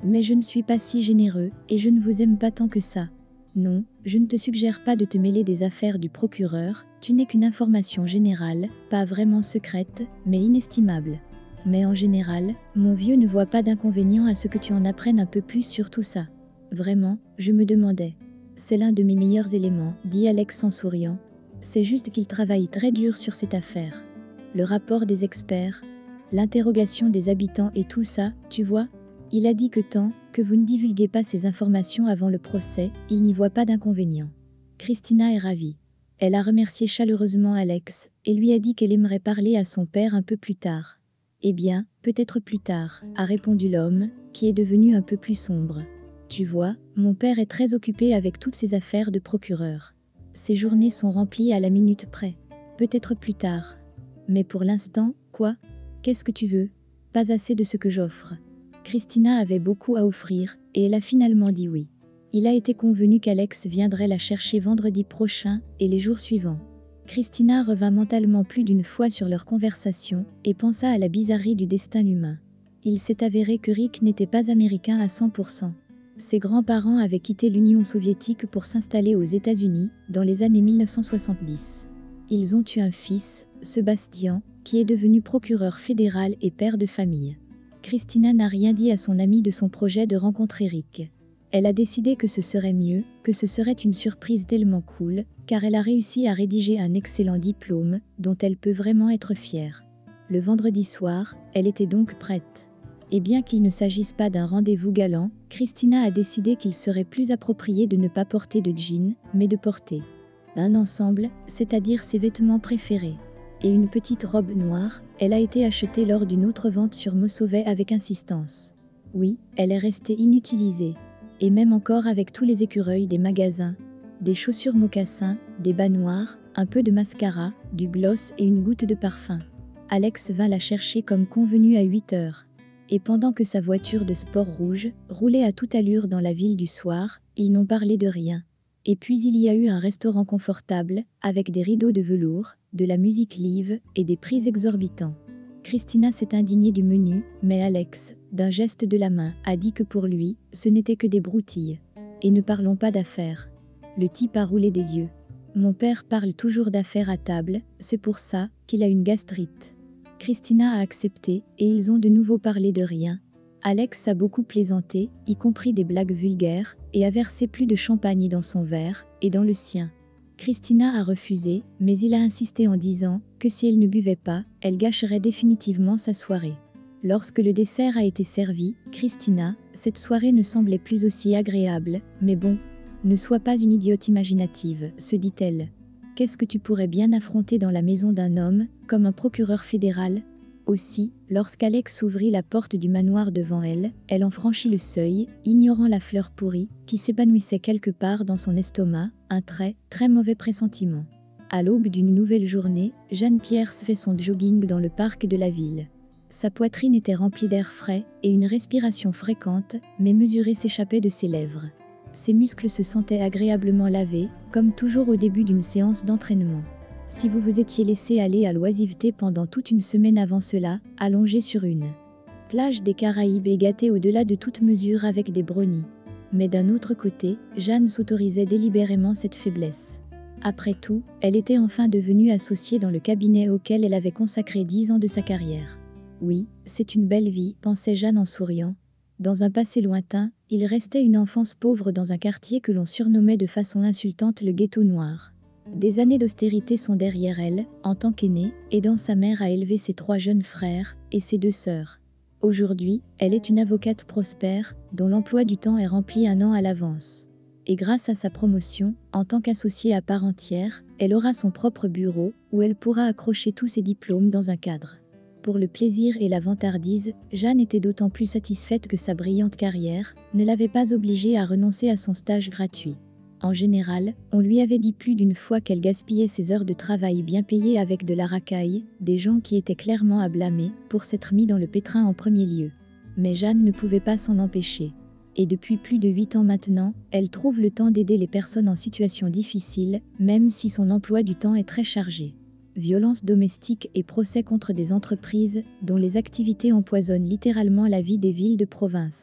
Mais je ne suis pas si généreux, et je ne vous aime pas tant que ça. Non, je ne te suggère pas de te mêler des affaires du procureur, tu n'es qu'une information générale, pas vraiment secrète, mais inestimable. Mais en général, mon vieux ne voit pas d'inconvénient à ce que tu en apprennes un peu plus sur tout ça. Vraiment, je me demandais. C'est l'un de mes meilleurs éléments, dit Alex en souriant. C'est juste qu'il travaille très dur sur cette affaire. Le rapport des experts, l'interrogation des habitants et tout ça, tu vois. Il a dit que tant que vous ne divulguez pas ces informations avant le procès, il n'y voit pas d'inconvénient. Christina est ravie. Elle a remercié chaleureusement Alex et lui a dit qu'elle aimerait parler à son père un peu plus tard. Eh bien, peut-être plus tard, a répondu l'homme, qui est devenu un peu plus sombre. Tu vois, mon père est très occupé avec toutes ses affaires de procureur. Ses journées sont remplies à la minute près. Peut-être plus tard. Mais pour l'instant, quoi? Qu'est-ce que tu veux? Pas assez de ce que j'offre. Christina avait beaucoup à offrir, et elle a finalement dit oui. Il a été convenu qu'Alex viendrait la chercher vendredi prochain et les jours suivants. Christina revint mentalement plus d'une fois sur leur conversation et pensa à la bizarrerie du destin humain. Il s'est avéré que Rick n'était pas américain à cent pour cent. Ses grands-parents avaient quitté l'Union soviétique pour s'installer aux États-Unis dans les années mille neuf cent soixante-dix. Ils ont eu un fils, Sebastian, qui est devenu procureur fédéral et père de famille. Christina n'a rien dit à son amie de son projet de rencontrer Rick. Elle a décidé que ce serait mieux, que ce serait une surprise tellement cool, car elle a réussi à rédiger un excellent diplôme, dont elle peut vraiment être fière. Le vendredi soir, elle était donc prête. Et bien qu'il ne s'agisse pas d'un rendez-vous galant, Christina a décidé qu'il serait plus approprié de ne pas porter de jean, mais de porter un ensemble, c'est-à-dire ses vêtements préférés. Et une petite robe noire, elle a été achetée lors d'une autre vente sur Mossovet avec insistance. Oui, elle est restée inutilisée. Et même encore avec tous les écureuils des magasins. Des chaussures mocassins, des bas noirs, un peu de mascara, du gloss et une goutte de parfum. Alex vint la chercher comme convenu à huit heures. Et pendant que sa voiture de sport rouge roulait à toute allure dans la ville du soir, ils n'ont parlé de rien. Et puis il y a eu un restaurant confortable, avec des rideaux de velours, de la musique live et des prix exorbitants. Christina s'est indignée du menu, mais Alex, d'un geste de la main, a dit que pour lui, ce n'était que des broutilles. Et ne parlons pas d'affaires. Le type a roulé des yeux. Mon père parle toujours d'affaires à table, c'est pour ça qu'il a une gastrite. Christina a accepté, et ils ont de nouveau parlé de rien. Alex a beaucoup plaisanté, y compris des blagues vulgaires, et a versé plus de champagne dans son verre, et dans le sien. Christina a refusé, mais il a insisté en disant que si elle ne buvait pas, elle gâcherait définitivement sa soirée. Lorsque le dessert a été servi, Christina, cette soirée ne semblait plus aussi agréable, mais bon, ne sois pas une idiote imaginative, se dit-elle. Qu'est-ce que tu pourrais bien affronter dans la maison d'un homme, comme un procureur fédéral? Aussi, lorsqu'Alex ouvrit la porte du manoir devant elle, elle en franchit le seuil, ignorant la fleur pourrie, qui s'épanouissait quelque part dans son estomac, un très, très mauvais pressentiment. À l'aube d'une nouvelle journée, Jeanne Pierce fait son jogging dans le parc de la ville. Sa poitrine était remplie d'air frais, et une respiration fréquente, mais mesurée s'échappait de ses lèvres. Ses muscles se sentaient agréablement lavés, comme toujours au début d'une séance d'entraînement. Si vous vous étiez laissé aller à l'oisiveté pendant toute une semaine avant cela, allongé sur une plage des Caraïbes et gâté au-delà de toute mesure avec des brownies. Mais d'un autre côté, Jeanne s'autorisait délibérément cette faiblesse. Après tout, elle était enfin devenue associée dans le cabinet auquel elle avait consacré dix ans de sa carrière. Oui, c'est une belle vie, pensait Jeanne en souriant. Dans un passé lointain, il restait une enfance pauvre dans un quartier que l'on surnommait de façon insultante le ghetto noir. Des années d'austérité sont derrière elle, en tant qu'aînée, aidant sa mère à élever ses trois jeunes frères et ses deux sœurs. Aujourd'hui, elle est une avocate prospère, dont l'emploi du temps est rempli un an à l'avance. Et grâce à sa promotion, en tant qu'associée à part entière, elle aura son propre bureau, où elle pourra accrocher tous ses diplômes dans un cadre. Pour le plaisir et la vantardise, Jeanne était d'autant plus satisfaite que sa brillante carrière ne l'avait pas obligée à renoncer à son stage gratuit. En général, on lui avait dit plus d'une fois qu'elle gaspillait ses heures de travail bien payées avec de la racaille, des gens qui étaient clairement à blâmer pour s'être mis dans le pétrin en premier lieu. Mais Jeanne ne pouvait pas s'en empêcher. Et depuis plus de huit ans maintenant, elle trouve le temps d'aider les personnes en situation difficile, même si son emploi du temps est très chargé. Violences domestiques et procès contre des entreprises dont les activités empoisonnent littéralement la vie des villes de province.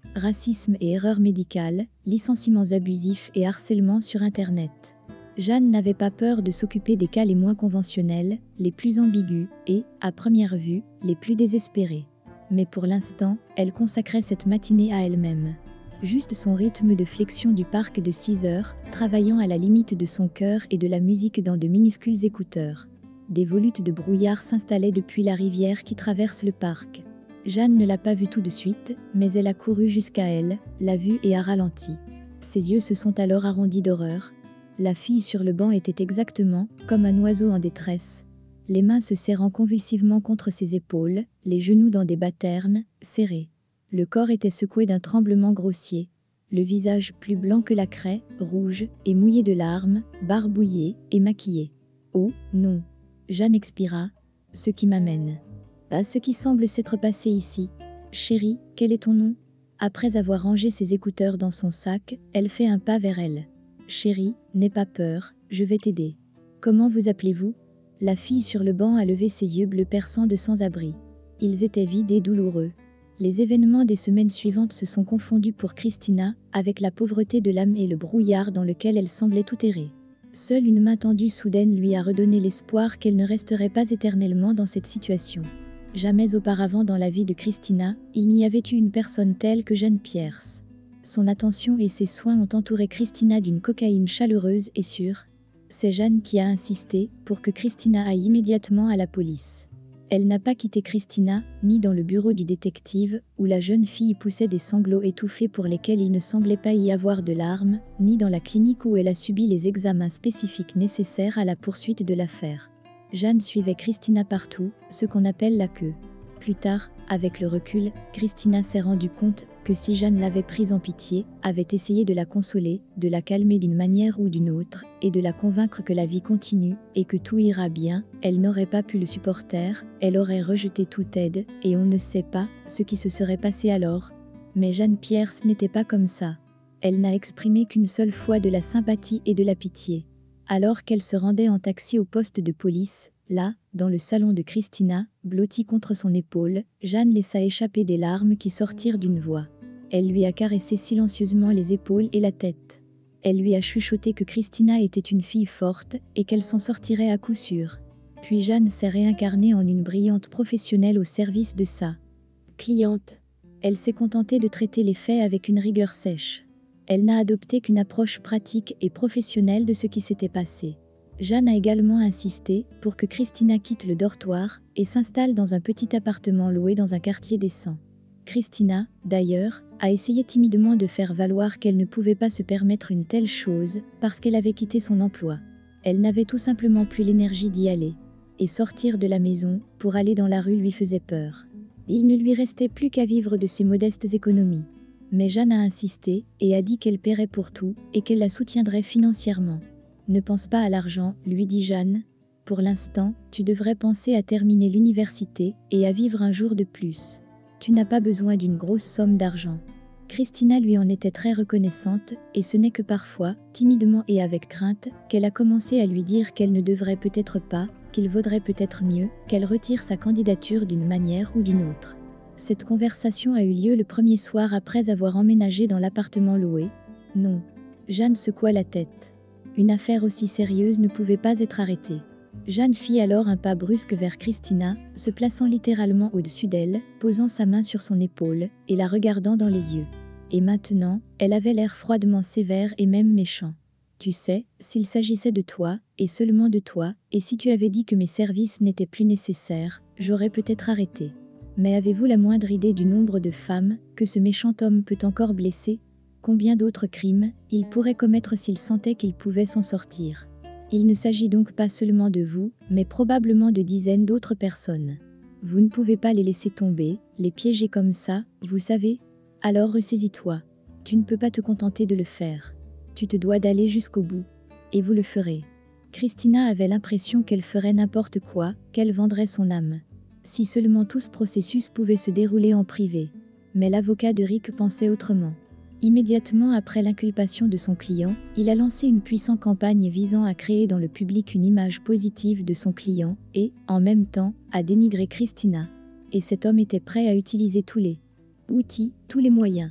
racisme et erreurs médicales, licenciements abusifs et harcèlement sur Internet. Jeanne n'avait pas peur de s'occuper des cas les moins conventionnels, les plus ambigus et, à première vue, les plus désespérés. Mais pour l'instant, elle consacrait cette matinée à elle-même. Juste son rythme de flexion du parc de six heures, travaillant à la limite de son cœur et de la musique dans de minuscules écouteurs. Des volutes de brouillard s'installaient depuis la rivière qui traverse le parc. Jeanne ne l'a pas vue tout de suite, mais elle a couru jusqu'à elle, l'a vue et a ralenti. Ses yeux se sont alors arrondis d'horreur. La fille sur le banc était exactement comme un oiseau en détresse. Les mains se serrant convulsivement contre ses épaules, les genoux dans des bas-ternes, serrés. Le corps était secoué d'un tremblement grossier. Le visage plus blanc que la craie, rouge et mouillé de larmes, barbouillé et maquillé. Oh, non. Jeanne expira. Ce qui m'amène. À ce qui semble s'être passé ici. Chérie, quel est ton nom? Après avoir rangé ses écouteurs dans son sac, elle fait un pas vers elle. Chérie, n'aie pas peur, je vais t'aider. Comment vous appelez-vous? La fille sur le banc a levé ses yeux bleus perçants de sans-abri. Ils étaient vides et douloureux. Les événements des semaines suivantes se sont confondus pour Christina, avec la pauvreté de l'âme et le brouillard dans lequel elle semblait tout errer. Seule une main tendue soudaine lui a redonné l'espoir qu'elle ne resterait pas éternellement dans cette situation. Jamais auparavant dans la vie de Christina, il n'y avait eu une personne telle que Jeanne Pierce. Son attention et ses soins ont entouré Christina d'une cocaïne chaleureuse et sûre. C'est Jeanne qui a insisté pour que Christina aille immédiatement à la police. Elle n'a pas quitté Christina, ni dans le bureau du détective, où la jeune fille poussait des sanglots étouffés pour lesquels il ne semblait pas y avoir de larmes, ni dans la clinique où elle a subi les examens spécifiques nécessaires à la poursuite de l'affaire. Jeanne suivait Christina partout, ce qu'on appelle la queue. Plus tard, avec le recul, Christina s'est rendue compte que si Jeanne l'avait prise en pitié, avait essayé de la consoler, de la calmer d'une manière ou d'une autre, et de la convaincre que la vie continue, et que tout ira bien, elle n'aurait pas pu le supporter, elle aurait rejeté toute aide, et on ne sait pas ce qui se serait passé alors. Mais Jeanne Pierce n'était pas comme ça. Elle n'a exprimé qu'une seule fois de la sympathie et de la pitié. Alors qu'elle se rendait en taxi au poste de police, là, dans le salon de Christina, blottie contre son épaule, Jeanne laissa échapper des larmes qui sortirent d'une voix. Elle lui a caressé silencieusement les épaules et la tête. Elle lui a chuchoté que Christina était une fille forte et qu'elle s'en sortirait à coup sûr. Puis Jeanne s'est réincarnée en une brillante professionnelle au service de sa cliente. Elle s'est contentée de traiter les faits avec une rigueur sèche. Elle n'a adopté qu'une approche pratique et professionnelle de ce qui s'était passé. Jeanne a également insisté pour que Christina quitte le dortoir et s'installe dans un petit appartement loué dans un quartier décent. Christina, d'ailleurs, a essayé timidement de faire valoir qu'elle ne pouvait pas se permettre une telle chose parce qu'elle avait quitté son emploi. Elle n'avait tout simplement plus l'énergie d'y aller. Et sortir de la maison pour aller dans la rue lui faisait peur. Il ne lui restait plus qu'à vivre de ses modestes économies. Mais Jeanne a insisté et a dit qu'elle paierait pour tout et qu'elle la soutiendrait financièrement. Ne pense pas à l'argent, lui dit Jeanne. Pour l'instant, tu devrais penser à terminer l'université et à vivre un jour de plus. Tu n'as pas besoin d'une grosse somme d'argent. Christina lui en était très reconnaissante, et ce n'est que parfois, timidement et avec crainte, qu'elle a commencé à lui dire qu'elle ne devrait peut-être pas, qu'il vaudrait peut-être mieux, qu'elle retire sa candidature d'une manière ou d'une autre. Cette conversation a eu lieu le premier soir après avoir emménagé dans l'appartement loué. Non. Jeanne secoua la tête. Une affaire aussi sérieuse ne pouvait pas être arrêtée. Jeanne fit alors un pas brusque vers Christina, se plaçant littéralement au-dessus d'elle, posant sa main sur son épaule et la regardant dans les yeux. Et maintenant, elle avait l'air froidement sévère et même méchant. Tu sais, s'il s'agissait de toi, et seulement de toi, et si tu avais dit que mes services n'étaient plus nécessaires, j'aurais peut-être arrêté. Mais avez-vous la moindre idée du nombre de femmes que ce méchant homme peut encore blesser ? Combien d'autres crimes il pourrait commettre s'il sentait qu'il pouvait s'en sortir? Il ne s'agit donc pas seulement de vous, mais probablement de dizaines d'autres personnes. Vous ne pouvez pas les laisser tomber, les piéger comme ça, vous savez? Alors ressaisis-toi. Tu ne peux pas te contenter de le faire. Tu te dois d'aller jusqu'au bout. Et vous le ferez. Christina avait l'impression qu'elle ferait n'importe quoi, qu'elle vendrait son âme. Si seulement tout ce processus pouvait se dérouler en privé. Mais l'avocat de Rick pensait autrement. Immédiatement après l'inculpation de son client, il a lancé une puissante campagne visant à créer dans le public une image positive de son client et, en même temps, à dénigrer Christina. Et cet homme était prêt à utiliser tous les outils, tous les moyens.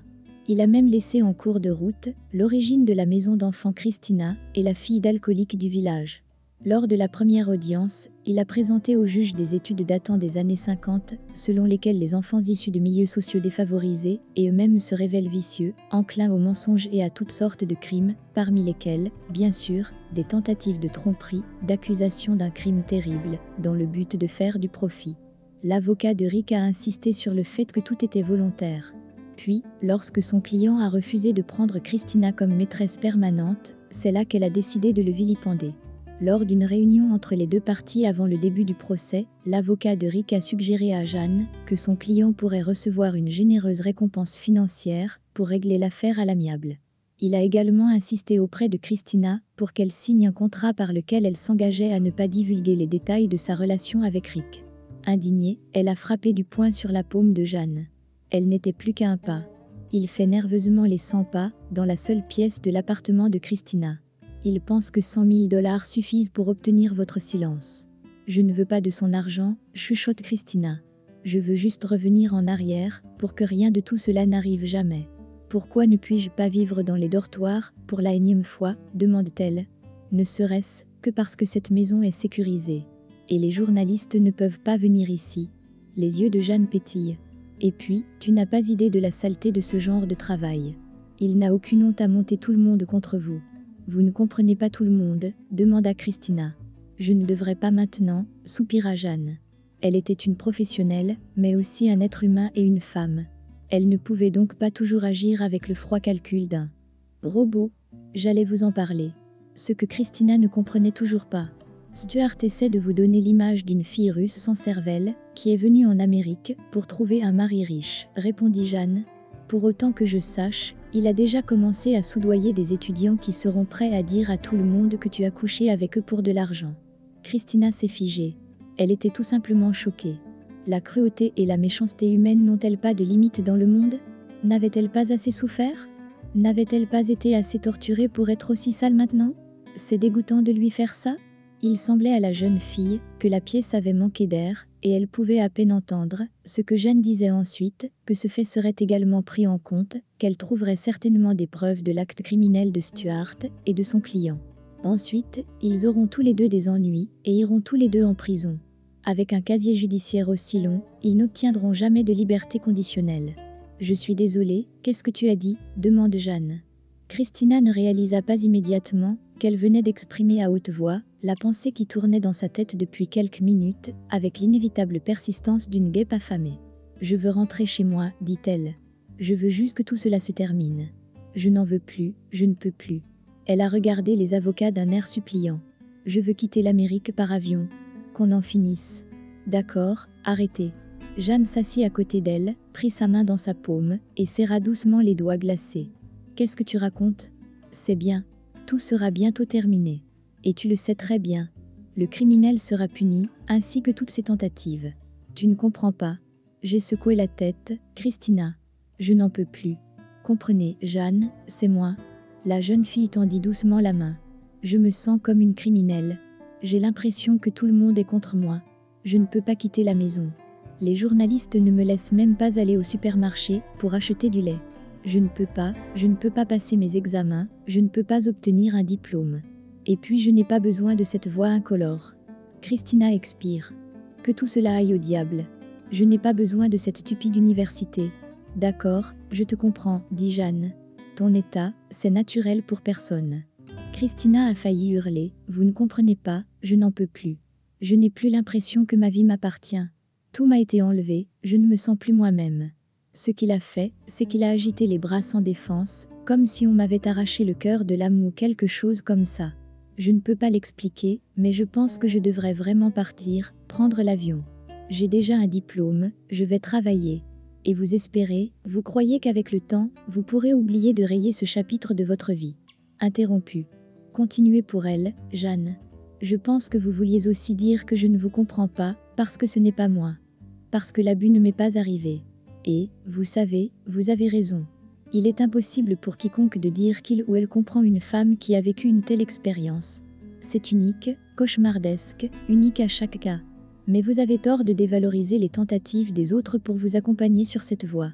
Il a même laissé en cours de route l'origine de la maison d'enfants Christina et la fille d'alcoolique du village. Lors de la première audience, il a présenté au juge des études datant des années cinquante, selon lesquelles les enfants issus de milieux sociaux défavorisés et eux-mêmes se révèlent vicieux, enclins aux mensonges et à toutes sortes de crimes, parmi lesquels, bien sûr, des tentatives de tromperie, d'accusation d'un crime terrible, dans le but de faire du profit. L'avocat de Rick a insisté sur le fait que tout était volontaire. Puis, lorsque son client a refusé de prendre Christina comme maîtresse permanente, c'est là qu'elle a décidé de le vilipender. Lors d'une réunion entre les deux parties avant le début du procès, l'avocat de Rick a suggéré à Jeanne que son client pourrait recevoir une généreuse récompense financière pour régler l'affaire à l'amiable. Il a également insisté auprès de Christina pour qu'elle signe un contrat par lequel elle s'engageait à ne pas divulguer les détails de sa relation avec Rick. Indignée, elle a frappé du poing sur la paume de Jeanne. Elle n'était plus qu'à un pas. Il fait nerveusement les cent pas dans la seule pièce de l'appartement de Christina. Il pense que cent mille dollars suffisent pour obtenir votre silence. Je ne veux pas de son argent, chuchote Christina. Je veux juste revenir en arrière pour que rien de tout cela n'arrive jamais. Pourquoi ne puis-je pas vivre dans les dortoirs pour la énième fois, demande-t-elle. Ne serait-ce que parce que cette maison est sécurisée. Et les journalistes ne peuvent pas venir ici. Les yeux de Jeanne pétillent. Et puis, tu n'as pas idée de la saleté de ce genre de travail. Il n'a aucune honte à monter tout le monde contre vous. Vous ne comprenez pas tout le monde, demanda Christina. Je ne devrais pas maintenant, soupira Jeanne. Elle était une professionnelle, mais aussi un être humain et une femme. Elle ne pouvait donc pas toujours agir avec le froid calcul d'un robot. J'allais vous en parler. Ce que Christina ne comprenait toujours pas. Stuart essaie de vous donner l'image d'une fille russe sans cervelle, qui est venue en Amérique pour trouver un mari riche, répondit Jeanne. Pour autant que je sache, il a déjà commencé à soudoyer des étudiants qui seront prêts à dire à tout le monde que tu as couché avec eux pour de l'argent. Christina s'est figée. Elle était tout simplement choquée. La cruauté et la méchanceté humaine n'ont-elles pas de limite dans le monde? N'avait-elle pas assez souffert? N'avait-elle pas été assez torturée pour être aussi sale maintenant? C'est dégoûtant de lui faire ça? Il semblait à la jeune fille que la pièce avait manqué d'air, et elle pouvait à peine entendre ce que Jeanne disait ensuite, que ce fait serait également pris en compte, qu'elle trouverait certainement des preuves de l'acte criminel de Stuart et de son client. Ensuite, ils auront tous les deux des ennuis et iront tous les deux en prison. Avec un casier judiciaire aussi long, ils n'obtiendront jamais de liberté conditionnelle. « Je suis désolée, qu'est-ce que tu as dit ?» demande Jeanne. Christina ne réalisa pas immédiatement qu'elle venait d'exprimer à haute voix la pensée qui tournait dans sa tête depuis quelques minutes, avec l'inévitable persistance d'une guêpe affamée. « Je veux rentrer chez moi, dit-elle. Je veux juste que tout cela se termine. Je n'en veux plus, je ne peux plus. » Elle a regardé les avocats d'un air suppliant. « Je veux quitter l'Amérique par avion. Qu'on en finisse. »« D'accord, arrêtez. » Jeanne s'assit à côté d'elle, prit sa main dans sa paume et serra doucement les doigts glacés. « Qu'est-ce que tu racontes ? C'est bien. Tout sera bientôt terminé. Et tu le sais très bien. Le criminel sera puni, ainsi que toutes ses tentatives. Tu ne comprends pas. » J'ai secoué la tête. « Christina. Je n'en peux plus. Comprenez, Jeanne, c'est moi. » La jeune fille tendit doucement la main. « Je me sens comme une criminelle. J'ai l'impression que tout le monde est contre moi. Je ne peux pas quitter la maison. Les journalistes ne me laissent même pas aller au supermarché pour acheter du lait. Je ne peux pas, je ne peux pas passer mes examens, je ne peux pas obtenir un diplôme. Et puis je n'ai pas besoin de cette voix incolore. » Christina expire. « Que tout cela aille au diable. Je n'ai pas besoin de cette stupide université. »« D'accord, je te comprends, » dit Jeanne. « Ton état, c'est naturel pour personne. » Christina a failli hurler. « Vous ne comprenez pas, je n'en peux plus. Je n'ai plus l'impression que ma vie m'appartient. Tout m'a été enlevé, je ne me sens plus moi-même. Ce qu'il a fait, c'est qu'il a agité les bras sans défense, comme si on m'avait arraché le cœur de l'âme ou quelque chose comme ça. Je ne peux pas l'expliquer, mais je pense que je devrais vraiment partir, prendre l'avion. J'ai déjà un diplôme, je vais travailler. Et vous espérez, vous croyez qu'avec le temps, vous pourrez oublier de rayer ce chapitre de votre vie. » Interrompu. « Continuez pour elle, Jeanne. Je pense que vous vouliez aussi dire que je ne vous comprends pas, parce que ce n'est pas moi. Parce que l'abus ne m'est pas arrivé. Et, vous savez, vous avez raison. Il est impossible pour quiconque de dire qu'il ou elle comprend une femme qui a vécu une telle expérience. C'est unique, cauchemardesque, unique à chaque cas. Mais vous avez tort de dévaloriser les tentatives des autres pour vous accompagner sur cette voie.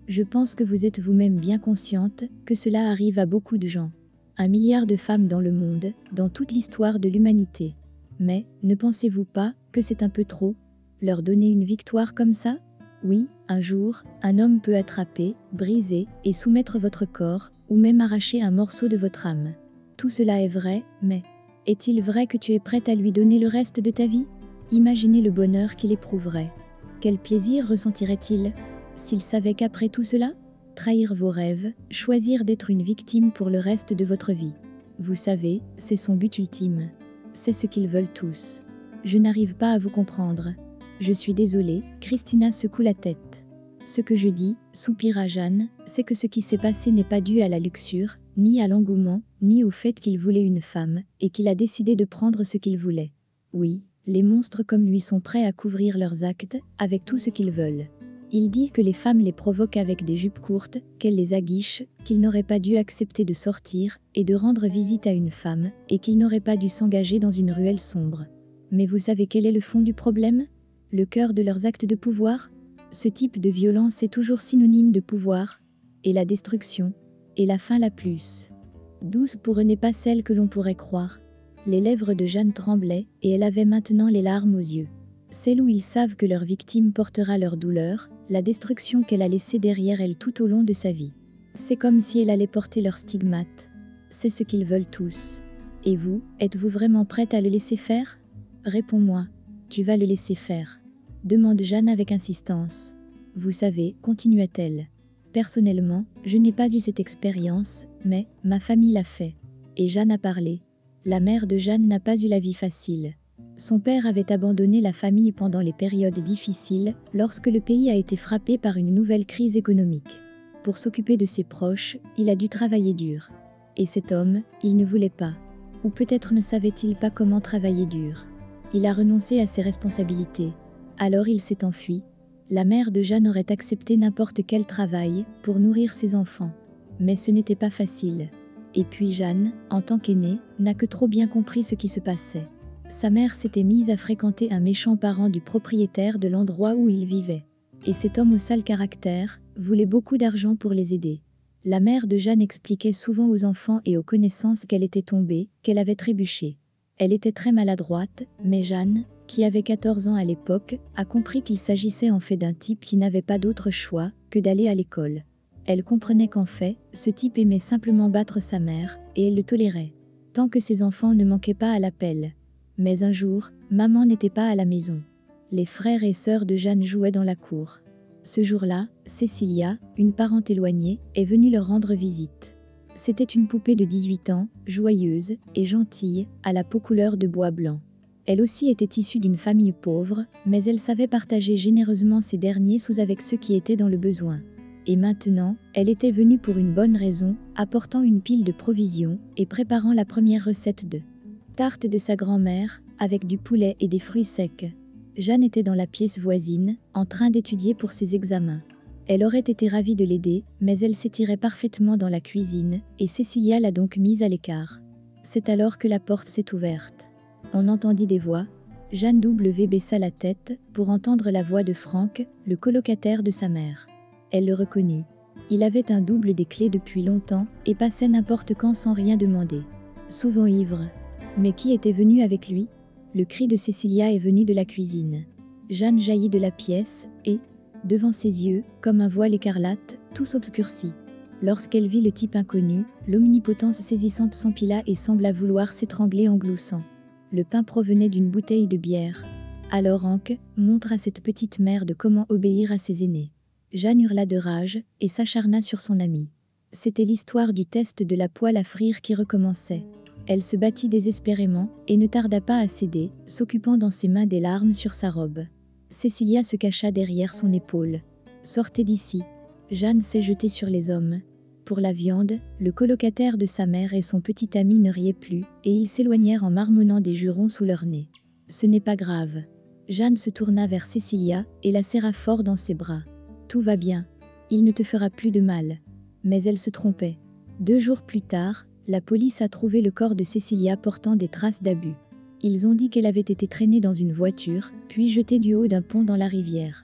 Je pense que vous êtes vous-même bien consciente que cela arrive à beaucoup de gens. Un milliard de femmes dans le monde, dans toute l'histoire de l'humanité. Mais, ne pensez-vous pas que c'est un peu trop? Leur donner une victoire comme ça? Oui, un jour, un homme peut attraper, briser et soumettre votre corps, ou même arracher un morceau de votre âme. Tout cela est vrai, mais est-il vrai que tu es prête à lui donner le reste de ta vie? Imaginez le bonheur qu'il éprouverait. Quel plaisir ressentirait-il s'il savait qu'après tout cela, trahir vos rêves, choisir d'être une victime pour le reste de votre vie. Vous savez, c'est son but ultime. C'est ce qu'ils veulent tous. Je n'arrive pas à vous comprendre. Je suis désolée, Christina secoue la tête. Ce que je dis, soupira Jeanne, c'est que ce qui s'est passé n'est pas dû à la luxure, ni à l'engouement, ni au fait qu'il voulait une femme, et qu'il a décidé de prendre ce qu'il voulait. Oui, les monstres comme lui sont prêts à couvrir leurs actes, avec tout ce qu'ils veulent. Il dit que les femmes les provoquent avec des jupes courtes, qu'elles les aguichent, qu'il n'aurait pas dû accepter de sortir et de rendre visite à une femme, et qu'il n'aurait pas dû s'engager dans une ruelle sombre. Mais vous savez quel est le fond du problème? Le cœur de leurs actes de pouvoir? Ce type de violence est toujours synonyme de pouvoir, et la destruction, et la fin la plus douce pour eux n'est pas celle que l'on pourrait croire. Les lèvres de Jeanne tremblaient, et elle avait maintenant les larmes aux yeux. Celles où ils savent que leur victime portera leur douleur, la destruction qu'elle a laissée derrière elle tout au long de sa vie. C'est comme si elle allait porter leur stigmate. C'est ce qu'ils veulent tous. Et vous, êtes-vous vraiment prête à le laisser faire? Réponds-moi. Tu vas le laisser faire? Demande Jeanne avec insistance. Vous savez, continua-t-elle. Personnellement, je n'ai pas eu cette expérience, mais ma famille l'a fait. Et Jeanne a parlé. La mère de Jeanne n'a pas eu la vie facile. Son père avait abandonné la famille pendant les périodes difficiles, lorsque le pays a été frappé par une nouvelle crise économique. Pour s'occuper de ses proches, il a dû travailler dur. Et cet homme, il ne voulait pas. Ou peut-être ne savait-il pas comment travailler dur. Il a renoncé à ses responsabilités. Alors il s'est enfui. La mère de Jeanne aurait accepté n'importe quel travail pour nourrir ses enfants. Mais ce n'était pas facile. Et puis Jeanne, en tant qu'aînée, n'a que trop bien compris ce qui se passait. Sa mère s'était mise à fréquenter un méchant parent du propriétaire de l'endroit où il vivait. Et cet homme au sale caractère voulait beaucoup d'argent pour les aider. La mère de Jeanne expliquait souvent aux enfants et aux connaissances qu'elle était tombée, qu'elle avait trébuché. Elle était très maladroite, mais Jeanne, qui avait quatorze ans à l'époque, a compris qu'il s'agissait en fait d'un type qui n'avait pas d'autre choix que d'aller à l'école. Elle comprenait qu'en fait, ce type aimait simplement battre sa mère, et elle le tolérait. Tant que ses enfants ne manquaient pas à l'appel. Mais un jour, maman n'était pas à la maison. Les frères et sœurs de Jeanne jouaient dans la cour. Ce jour-là, Cécilia, une parente éloignée, est venue leur rendre visite. C'était une poupée de dix-huit ans, joyeuse et gentille, à la peau couleur de bois blanc. Elle aussi était issue d'une famille pauvre, mais elle savait partager généreusement ces derniers sous avec ceux qui étaient dans le besoin. Et maintenant, elle était venue pour une bonne raison, apportant une pile de provisions et préparant la première recette de tarte de sa grand-mère, avec du poulet et des fruits secs. Jeanne était dans la pièce voisine, en train d'étudier pour ses examens. Elle aurait été ravie de l'aider, mais elle s'étirait parfaitement dans la cuisine, et Cécilia l'a donc mise à l'écart. C'est alors que la porte s'est ouverte. On entendit des voix. Jeanne W baissa la tête pour entendre la voix de Franck, le colocataire de sa mère. Elle le reconnut. Il avait un double des clés depuis longtemps et passait n'importe quand sans rien demander. Souvent ivre. Mais qui était venu avec lui? Le cri de Cécilia est venu de la cuisine. Jeanne jaillit de la pièce et, devant ses yeux, comme un voile écarlate, tout s'obscurcit. Lorsqu'elle vit le type inconnu, l'omnipotence saisissante s'empila et sembla vouloir s'étrangler en gloussant. Le pain provenait d'une bouteille de bière. Alors Hank montre à cette petite mère de comment obéir à ses aînés. Jeanne hurla de rage et s'acharna sur son amie. C'était l'histoire du test de la poêle à frire qui recommençait. Elle se battit désespérément et ne tarda pas à céder, s'occupant dans ses mains des larmes sur sa robe. Cécilia se cacha derrière son épaule. « Sortez d'ici !» Jeanne s'est jetée sur les hommes. Pour la viande, le colocataire de sa mère et son petit ami ne riaient plus, et ils s'éloignèrent en marmonnant des jurons sous leur nez. « Ce n'est pas grave. » Jeanne se tourna vers Cécilia et la serra fort dans ses bras. « Tout va bien. Il ne te fera plus de mal. » Mais elle se trompait. Deux jours plus tard, la police a trouvé le corps de Cécilia portant des traces d'abus. Ils ont dit qu'elle avait été traînée dans une voiture, puis jetée du haut d'un pont dans la rivière.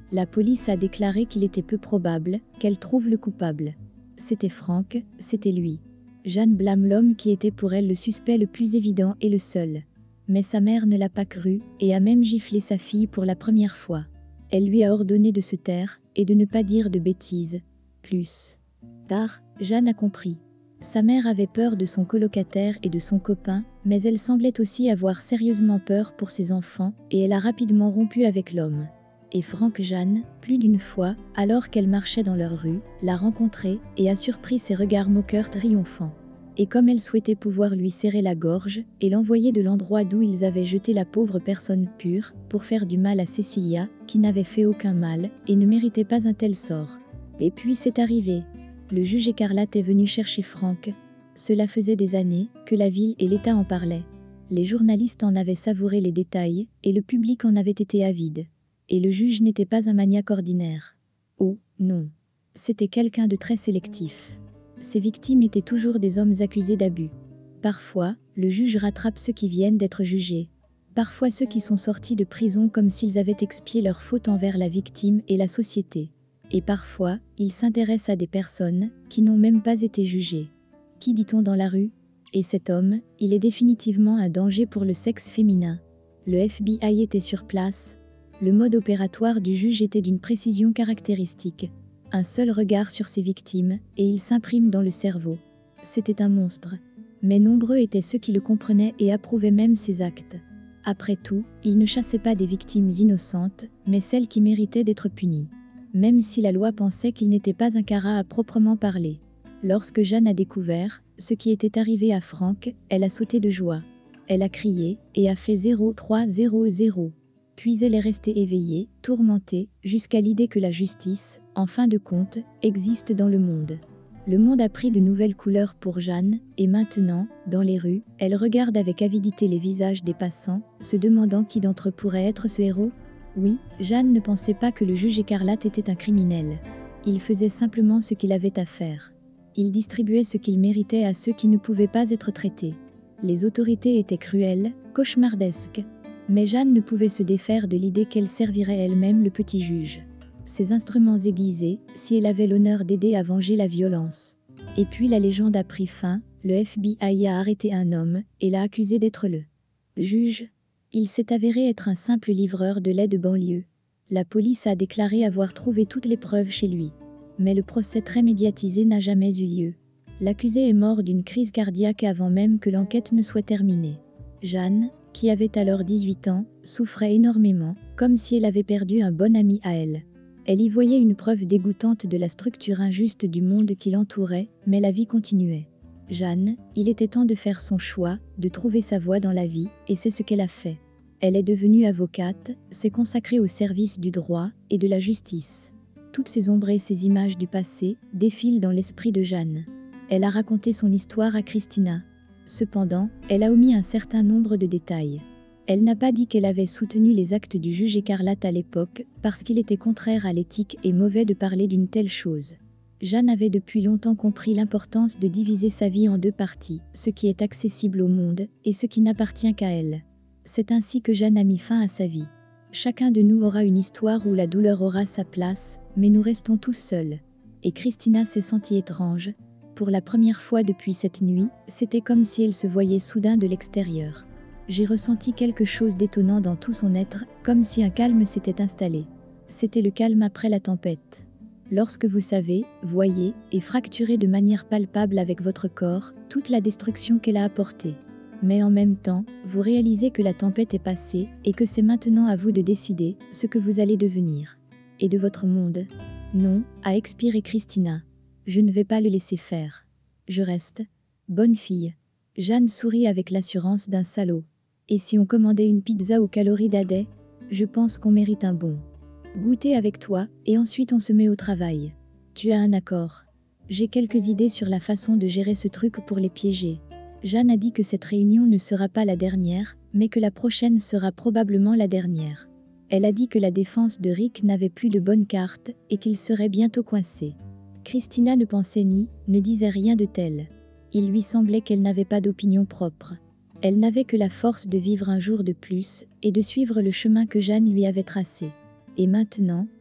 La police a déclaré qu'il était peu probable qu'elle trouve le coupable. C'était Frank, c'était lui. Jeanne blâme l'homme qui était pour elle le suspect le plus évident et le seul. Mais sa mère ne l'a pas cru et a même giflé sa fille pour la première fois. Elle lui a ordonné de se taire et de ne pas dire de bêtises. Plus tard, Jeanne a compris. Sa mère avait peur de son colocataire et de son copain, mais elle semblait aussi avoir sérieusement peur pour ses enfants et elle a rapidement rompu avec l'homme. Et Frank Jeanne, plus d'une fois, alors qu'elle marchait dans leur rue, l'a rencontré et a surpris ses regards moqueurs triomphants. Et comme elle souhaitait pouvoir lui serrer la gorge et l'envoyer de l'endroit d'où ils avaient jeté la pauvre personne pure pour faire du mal à Cecilia, qui n'avait fait aucun mal et ne méritait pas un tel sort. Et puis c'est arrivé. Le juge écarlate est venu chercher Frank. Cela faisait des années que la ville et l'État en parlaient. Les journalistes en avaient savouré les détails et le public en avait été avide. Et le juge n'était pas un maniaque ordinaire. Oh, non. C'était quelqu'un de très sélectif. Ses victimes étaient toujours des hommes accusés d'abus. Parfois, le juge rattrape ceux qui viennent d'être jugés. Parfois ceux qui sont sortis de prison comme s'ils avaient expié leur faute envers la victime et la société. Et parfois, il s'intéresse à des personnes qui n'ont même pas été jugées. Qui dit-on dans la rue? Et cet homme, il est définitivement un danger pour le sexe féminin. Le F B I était sur place. Le mode opératoire du juge était d'une précision caractéristique. Un seul regard sur ses victimes, et il s'imprime dans le cerveau. C'était un monstre. Mais nombreux étaient ceux qui le comprenaient et approuvaient même ses actes. Après tout, il ne chassait pas des victimes innocentes, mais celles qui méritaient d'être punies. Même si la loi pensait qu'il n'était pas un carat à proprement parler. Lorsque Jeanne a découvert ce qui était arrivé à Frank, elle a sauté de joie. Elle a crié et a fait zéro trois zéro zéro. Puis elle est restée éveillée, tourmentée, jusqu'à l'idée que la justice, en fin de compte, existe dans le monde. Le monde a pris de nouvelles couleurs pour Jeanne, et maintenant, dans les rues, elle regarde avec avidité les visages des passants, se demandant qui d'entre eux pourrait être ce héros. Oui, Jeanne ne pensait pas que le juge écarlate était un criminel. Il faisait simplement ce qu'il avait à faire. Il distribuait ce qu'il méritait à ceux qui ne pouvaient pas être traités. Les autorités étaient cruelles, cauchemardesques. Mais Jeanne ne pouvait se défaire de l'idée qu'elle servirait elle-même le petit juge. Ses instruments aiguisés, si elle avait l'honneur d'aider à venger la violence. Et puis la légende a pris fin, le F B I a arrêté un homme et l'a accusé d'être le juge. Il s'est avéré être un simple livreur de lait de banlieue. La police a déclaré avoir trouvé toutes les preuves chez lui. Mais le procès très médiatisé n'a jamais eu lieu. L'accusé est mort d'une crise cardiaque avant même que l'enquête ne soit terminée. Jeanne, qui avait alors dix-huit ans, souffrait énormément, comme si elle avait perdu un bon ami à elle. Elle y voyait une preuve dégoûtante de la structure injuste du monde qui l'entourait, mais la vie continuait. Jeanne, il était temps de faire son choix, de trouver sa voie dans la vie, et c'est ce qu'elle a fait. Elle est devenue avocate, s'est consacrée au service du droit et de la justice. Toutes ces ombres et ces images du passé défilent dans l'esprit de Jeanne. Elle a raconté son histoire à Christina. Cependant, elle a omis un certain nombre de détails. Elle n'a pas dit qu'elle avait soutenu les actes du juge écarlate à l'époque, parce qu'il était contraire à l'éthique et mauvais de parler d'une telle chose. Jeanne avait depuis longtemps compris l'importance de diviser sa vie en deux parties, ce qui est accessible au monde et ce qui n'appartient qu'à elle. C'est ainsi que Jeanne a mis fin à sa vie. Chacun de nous aura une histoire où la douleur aura sa place, mais nous restons tous seuls. Et Christina s'est sentie étrange. Pour la première fois depuis cette nuit, c'était comme si elle se voyait soudain de l'extérieur. J'ai ressenti quelque chose d'étonnant dans tout son être, comme si un calme s'était installé. C'était le calme après la tempête. Lorsque vous savez, voyez et fracturez de manière palpable avec votre corps toute la destruction qu'elle a apportée. Mais en même temps, vous réalisez que la tempête est passée et que c'est maintenant à vous de décider ce que vous allez devenir. Et de votre monde. Non, a expiré Christina. Je ne vais pas le laisser faire. Je reste. Bonne fille. Jeanne sourit avec l'assurance d'un salaud. Et si on commandait une pizza aux calories d'Adé? Je pense qu'on mérite un bon goûter avec toi, et ensuite on se met au travail. Tu as un accord. J'ai quelques idées sur la façon de gérer ce truc pour les piéger. Jeanne a dit que cette réunion ne sera pas la dernière, mais que la prochaine sera probablement la dernière. Elle a dit que la défense de Rick n'avait plus de bonnes cartes, et qu'il serait bientôt coincé. Christina ne pensait ni, ne disait rien de tel. Il lui semblait qu'elle n'avait pas d'opinion propre. Elle n'avait que la force de vivre un jour de plus, et de suivre le chemin que Jeanne lui avait tracé. Et maintenant,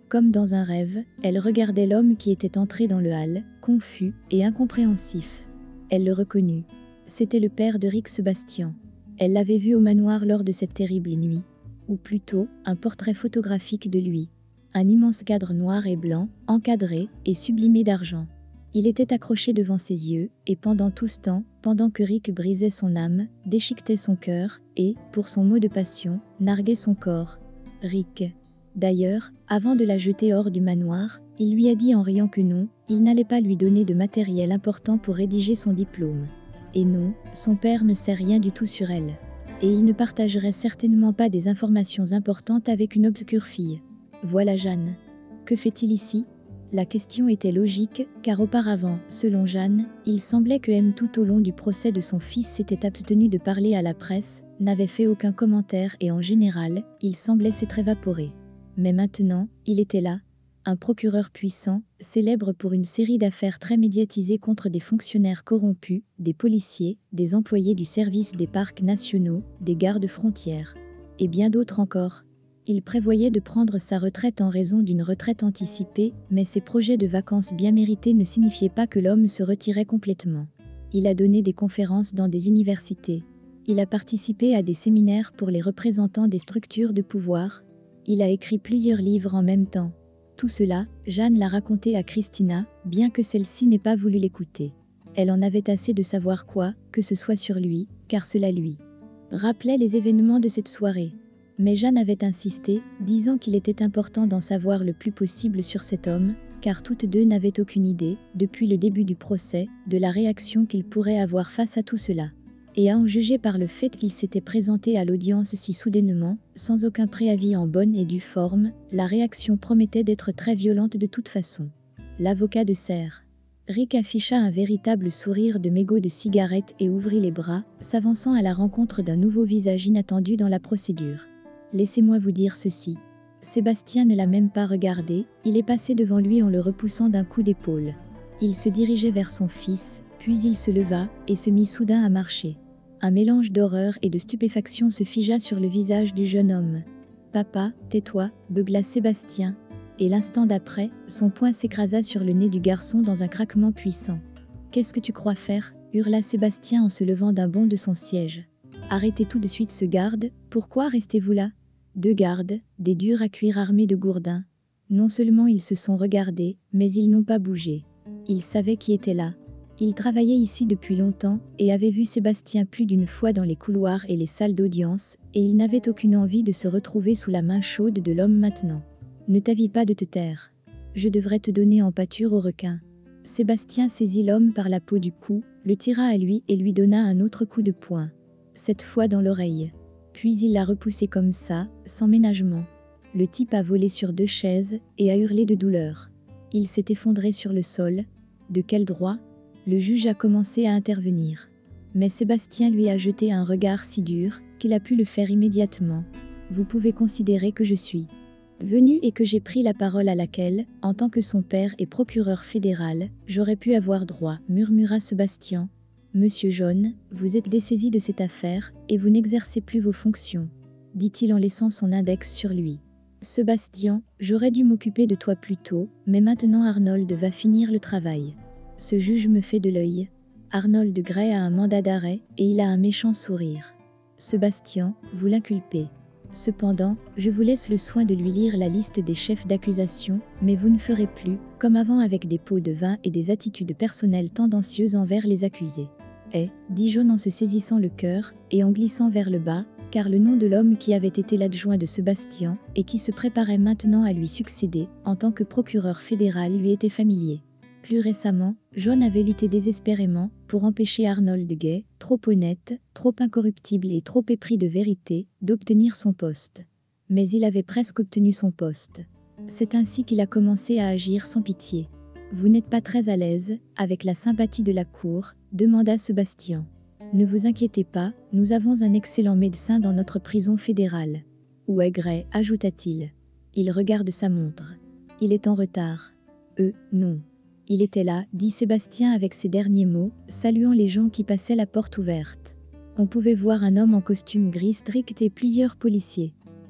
Comme dans un rêve, elle regardait l'homme qui était entré dans le hall, confus et incompréhensif. Elle le reconnut. C'était le père de Rick Sebastian. Elle l'avait vu au manoir lors de cette terrible nuit. Ou plutôt, un portrait photographique de lui. Un immense cadre noir et blanc, encadré et sublimé d'argent. Il était accroché devant ses yeux, et pendant tout ce temps, pendant que Rick brisait son âme, déchiquetait son cœur, et, pour son mot de passion, narguait son corps. Rick. D'ailleurs, avant de la jeter hors du manoir, il lui a dit en riant que non, il n'allait pas lui donner de matériel important pour rédiger son diplôme. Et non, son père ne sait rien du tout sur elle. Et il ne partagerait certainement pas des informations importantes avec une obscure fille. Voilà Jeanne. Que fait-il ici ? La question était logique, car auparavant, selon Jeanne, il semblait que M tout au long du procès de son fils s'était abstenu de parler à la presse, n'avait fait aucun commentaire et en général, il semblait s'être évaporé. Mais maintenant, il était là, un procureur puissant, célèbre pour une série d'affaires très médiatisées contre des fonctionnaires corrompus, des policiers, des employés du service des parcs nationaux, des gardes-frontières, et bien d'autres encore. Il prévoyait de prendre sa retraite en raison d'une retraite anticipée, mais ses projets de vacances bien mérités ne signifiaient pas que l'homme se retirait complètement. Il a donné des conférences dans des universités. Il a participé à des séminaires pour les représentants des structures de pouvoir. Il a écrit plusieurs livres en même temps. Tout cela, Jeanne l'a raconté à Christina, bien que celle-ci n'ait pas voulu l'écouter. Elle en avait assez de savoir quoi, que ce soit sur lui, car cela lui rappelait les événements de cette soirée. Mais Jeanne avait insisté, disant qu'il était important d'en savoir le plus possible sur cet homme, car toutes deux n'avaient aucune idée, depuis le début du procès, de la réaction qu'il pourrait avoir face à tout cela. Et à en juger par le fait qu'il s'était présenté à l'audience si soudainement, sans aucun préavis en bonne et due forme, la réaction promettait d'être très violente de toute façon. L'avocat de serre. Rick afficha un véritable sourire de mégot de cigarette et ouvrit les bras, s'avançant à la rencontre d'un nouveau visage inattendu dans la procédure. Laissez-moi vous dire ceci. Sébastien ne l'a même pas regardé, il est passé devant lui en le repoussant d'un coup d'épaule. Il se dirigeait vers son fils, puis il se leva et se mit soudain à marcher. Un mélange d'horreur et de stupéfaction se figea sur le visage du jeune homme. « Papa, tais-toi » beugla Sébastien, et l'instant d'après, son poing s'écrasa sur le nez du garçon dans un craquement puissant. « Qu'est-ce que tu crois faire » hurla Sébastien en se levant d'un bond de son siège. « Arrêtez tout de suite ce garde, pourquoi restez-vous là » Deux gardes, des durs à cuire armés de gourdins. Non seulement ils se sont regardés, mais ils n'ont pas bougé. Ils savaient qui était là. Ils travaillaient ici depuis longtemps et avaient vu Sébastien plus d'une fois dans les couloirs et les salles d'audience, et ils n'avaient aucune envie de se retrouver sous la main chaude de l'homme maintenant. Ne t'avis pas de te taire. Je devrais te donner en pâture au requin. Sébastien saisit l'homme par la peau du cou, le tira à lui et lui donna un autre coup de poing. Cette fois dans l'oreille. Puis il l'a repoussé comme ça, sans ménagement. Le type a volé sur deux chaises et a hurlé de douleur. Il s'est effondré sur le sol. De quel droit ? Le juge a commencé à intervenir. Mais Sébastien lui a jeté un regard si dur qu'il a pu le faire immédiatement. Vous pouvez considérer que je suis venu et que j'ai pris la parole à laquelle, en tant que son père et procureur fédéral, j'aurais pu avoir droit, murmura Sébastien. Monsieur John, vous êtes dessaisi de cette affaire, et vous n'exercez plus vos fonctions, dit-il en laissant son index sur lui. Sébastien, j'aurais dû m'occuper de toi plus tôt, mais maintenant Arnold va finir le travail. Ce juge me fait de l'œil. Arnold Gray a un mandat d'arrêt, et il a un méchant sourire. Sébastien, vous l'inculpez. Cependant, je vous laisse le soin de lui lire la liste des chefs d'accusation, mais vous ne ferez plus, comme avant avec des pots de vin et des attitudes personnelles tendancieuses envers les accusés. Eh, dit John en se saisissant le cœur, et en glissant vers le bas, car le nom de l'homme qui avait été l'adjoint de Sébastien, et qui se préparait maintenant à lui succéder, en tant que procureur fédéral lui était familier. Plus récemment, John avait lutté désespérément pour empêcher Arnold Gay, trop honnête, trop incorruptible et trop épris de vérité, d'obtenir son poste. Mais il avait presque obtenu son poste. C'est ainsi qu'il a commencé à agir sans pitié. « Vous n'êtes pas très à l'aise, avec la sympathie de la cour ?» demanda Sébastien. « Ne vous inquiétez pas, nous avons un excellent médecin dans notre prison fédérale. »« Où est Gray ?» ajouta-t-il. Il regarde sa montre. « Il est en retard. »« Euh, non. » Il était là, dit Sébastien avec ces derniers mots, saluant les gens qui passaient la porte ouverte. On pouvait voir un homme en costume gris strict et plusieurs policiers.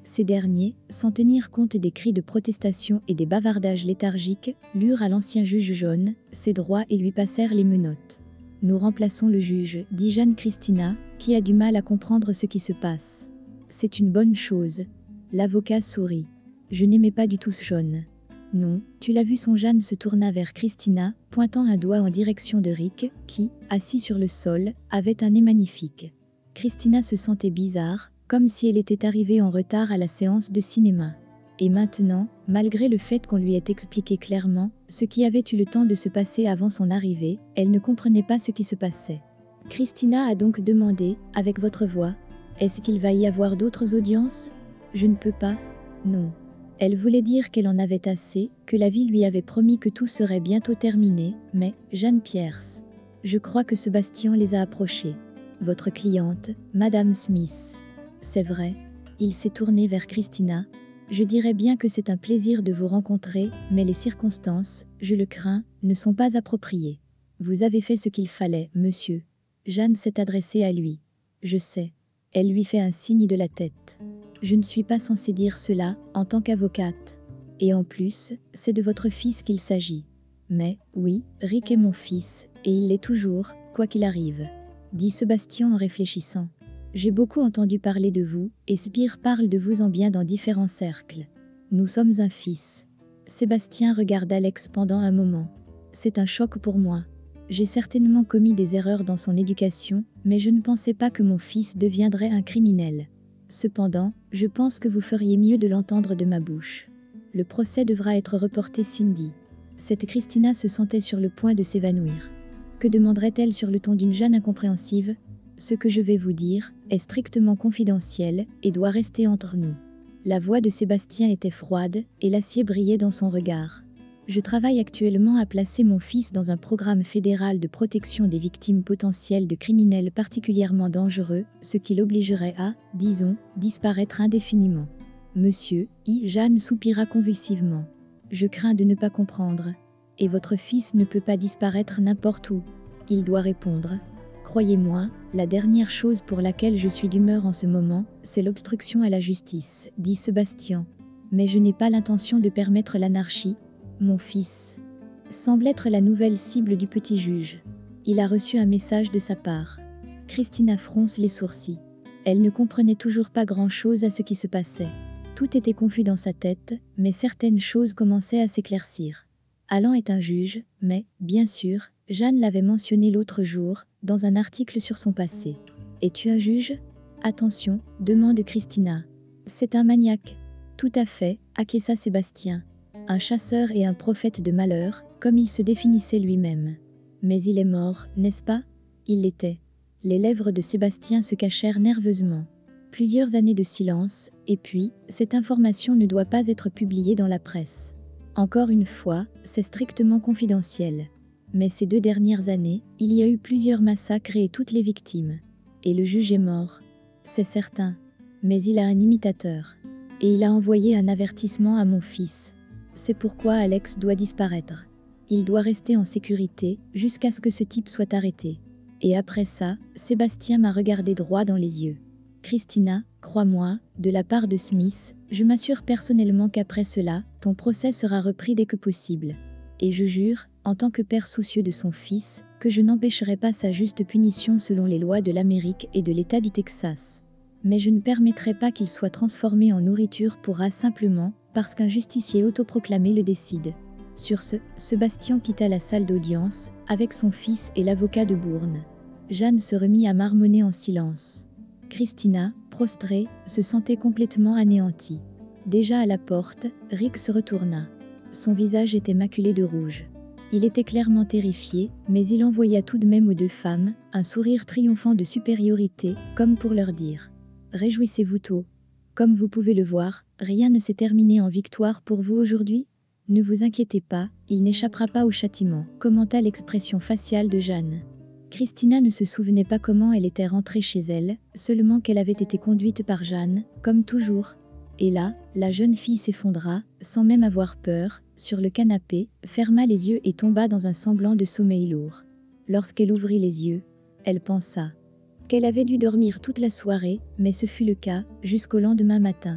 Ces derniers, sans tenir compte des cris de protestation et des bavardages léthargiques, lurent à l'ancien juge jaune ses droits et lui passèrent les menottes. « Nous remplaçons le juge, dit Jeanne Christina, qui a du mal à comprendre ce qui se passe. C'est une bonne chose. » L'avocat sourit. « Je n'aimais pas du tout ce jaune. »« Non, tu l'as vu ?» Son Jeanne se tourna vers Christina, pointant un doigt en direction de Rick, qui, assis sur le sol, avait un nez magnifique. Christina se sentait bizarre, comme si elle était arrivée en retard à la séance de cinéma. Et maintenant, malgré le fait qu'on lui ait expliqué clairement ce qui avait eu le temps de se passer avant son arrivée, elle ne comprenait pas ce qui se passait. Christina a donc demandé, avec votre voix, « Est-ce qu'il va y avoir d'autres audiences ? » « Je ne peux pas. » Non. Elle voulait dire qu'elle en avait assez, que la vie lui avait promis que tout serait bientôt terminé, mais, Jeanne Pierce. Je crois que Sébastien les a approchés. Votre cliente, Madame Smith. C'est vrai. Il s'est tourné vers Christina. Je dirais bien que c'est un plaisir de vous rencontrer, mais les circonstances, je le crains, ne sont pas appropriées. Vous avez fait ce qu'il fallait, monsieur. Jeanne s'est adressée à lui. Je sais. Elle lui fait un signe de la tête. Je ne suis pas censée dire cela, en tant qu'avocate. Et en plus, c'est de votre fils qu'il s'agit. Mais, oui, Rick est mon fils, et il l'est toujours, quoi qu'il arrive. Dit Sébastien en réfléchissant. J'ai beaucoup entendu parler de vous, et Spire parle de vous en bien dans différents cercles. Nous sommes un fils. Sébastien regarde Alex pendant un moment. C'est un choc pour moi. J'ai certainement commis des erreurs dans son éducation, mais je ne pensais pas que mon fils deviendrait un criminel. Cependant, je pense que vous feriez mieux de l'entendre de ma bouche. Le procès devra être reporté, Cindy. Cette Christina se sentait sur le point de s'évanouir. Que demanderait-elle sur le ton d'une jeune incompréhensive ? Ce que je vais vous dire est strictement confidentiel et doit rester entre nous. La voix de Sébastien était froide et l'acier brillait dans son regard. Je travaille actuellement à placer mon fils dans un programme fédéral de protection des victimes potentielles de criminels particulièrement dangereux, ce qui l'obligerait à, disons, disparaître indéfiniment. Monsieur, I. Jeanne soupira convulsivement. Je crains de ne pas comprendre. Et votre fils ne peut pas disparaître n'importe où. Il doit répondre. Croyez-moi, la dernière chose pour laquelle je suis d'humeur en ce moment, c'est l'obstruction à la justice, dit Sébastien. Mais je n'ai pas l'intention de permettre l'anarchie. Mon fils semble être la nouvelle cible du petit juge. Il a reçu un message de sa part. Christina fronce les sourcils. Elle ne comprenait toujours pas grand-chose à ce qui se passait. Tout était confus dans sa tête, mais certaines choses commençaient à s'éclaircir. Alan est un juge, mais, bien sûr, Jeanne l'avait mentionné l'autre jour, dans un article sur son passé. « Es-tu un juge ? » ?»« Attention, demande Christina. »« C'est un maniaque. »« Tout à fait, » acquiesça Sébastien. Un chasseur et un prophète de malheur, comme il se définissait lui-même. Mais il est mort, n'est-ce pas ? Il l'était. Les lèvres de Sébastien se cachèrent nerveusement. Plusieurs années de silence, et puis, cette information ne doit pas être publiée dans la presse. Encore une fois, c'est strictement confidentiel. Mais ces deux dernières années, il y a eu plusieurs massacres et toutes les victimes. Et le juge est mort. C'est certain. Mais il a un imitateur. Et il a envoyé un avertissement à mon fils. C'est pourquoi Alex doit disparaître. Il doit rester en sécurité jusqu'à ce que ce type soit arrêté. Et après ça, Sébastien m'a regardé droit dans les yeux. Christina, crois-moi, de la part de Smith, je m'assure personnellement qu'après cela, ton procès sera repris dès que possible. Et je jure, en tant que père soucieux de son fils, que je n'empêcherai pas sa juste punition selon les lois de l'Amérique et de l'État du Texas. Mais je ne permettrai pas qu'il soit transformé en nourriture pour rats simplement parce qu'un justicier autoproclamé le décide. Sur ce, Sébastien quitta la salle d'audience, avec son fils et l'avocat de Bourne. Jeanne se remit à marmonner en silence. Christina, prostrée, se sentait complètement anéantie. Déjà à la porte, Rick se retourna. Son visage était maculé de rouge. Il était clairement terrifié, mais il envoya tout de même aux deux femmes un sourire triomphant de supériorité, comme pour leur dire « Réjouissez-vous tôt. Comme vous pouvez le voir, rien ne s'est terminé en victoire pour vous aujourd'hui. Ne vous inquiétez pas, il n'échappera pas au châtiment », commenta l'expression faciale de Jeanne. Christina ne se souvenait pas comment elle était rentrée chez elle, seulement qu'elle avait été conduite par Jeanne, comme toujours. Et là, la jeune fille s'effondra, sans même avoir peur, sur le canapé, ferma les yeux et tomba dans un semblant de sommeil lourd. Lorsqu'elle ouvrit les yeux, elle pensa qu'elle avait dû dormir toute la soirée, mais ce fut le cas, jusqu'au lendemain matin.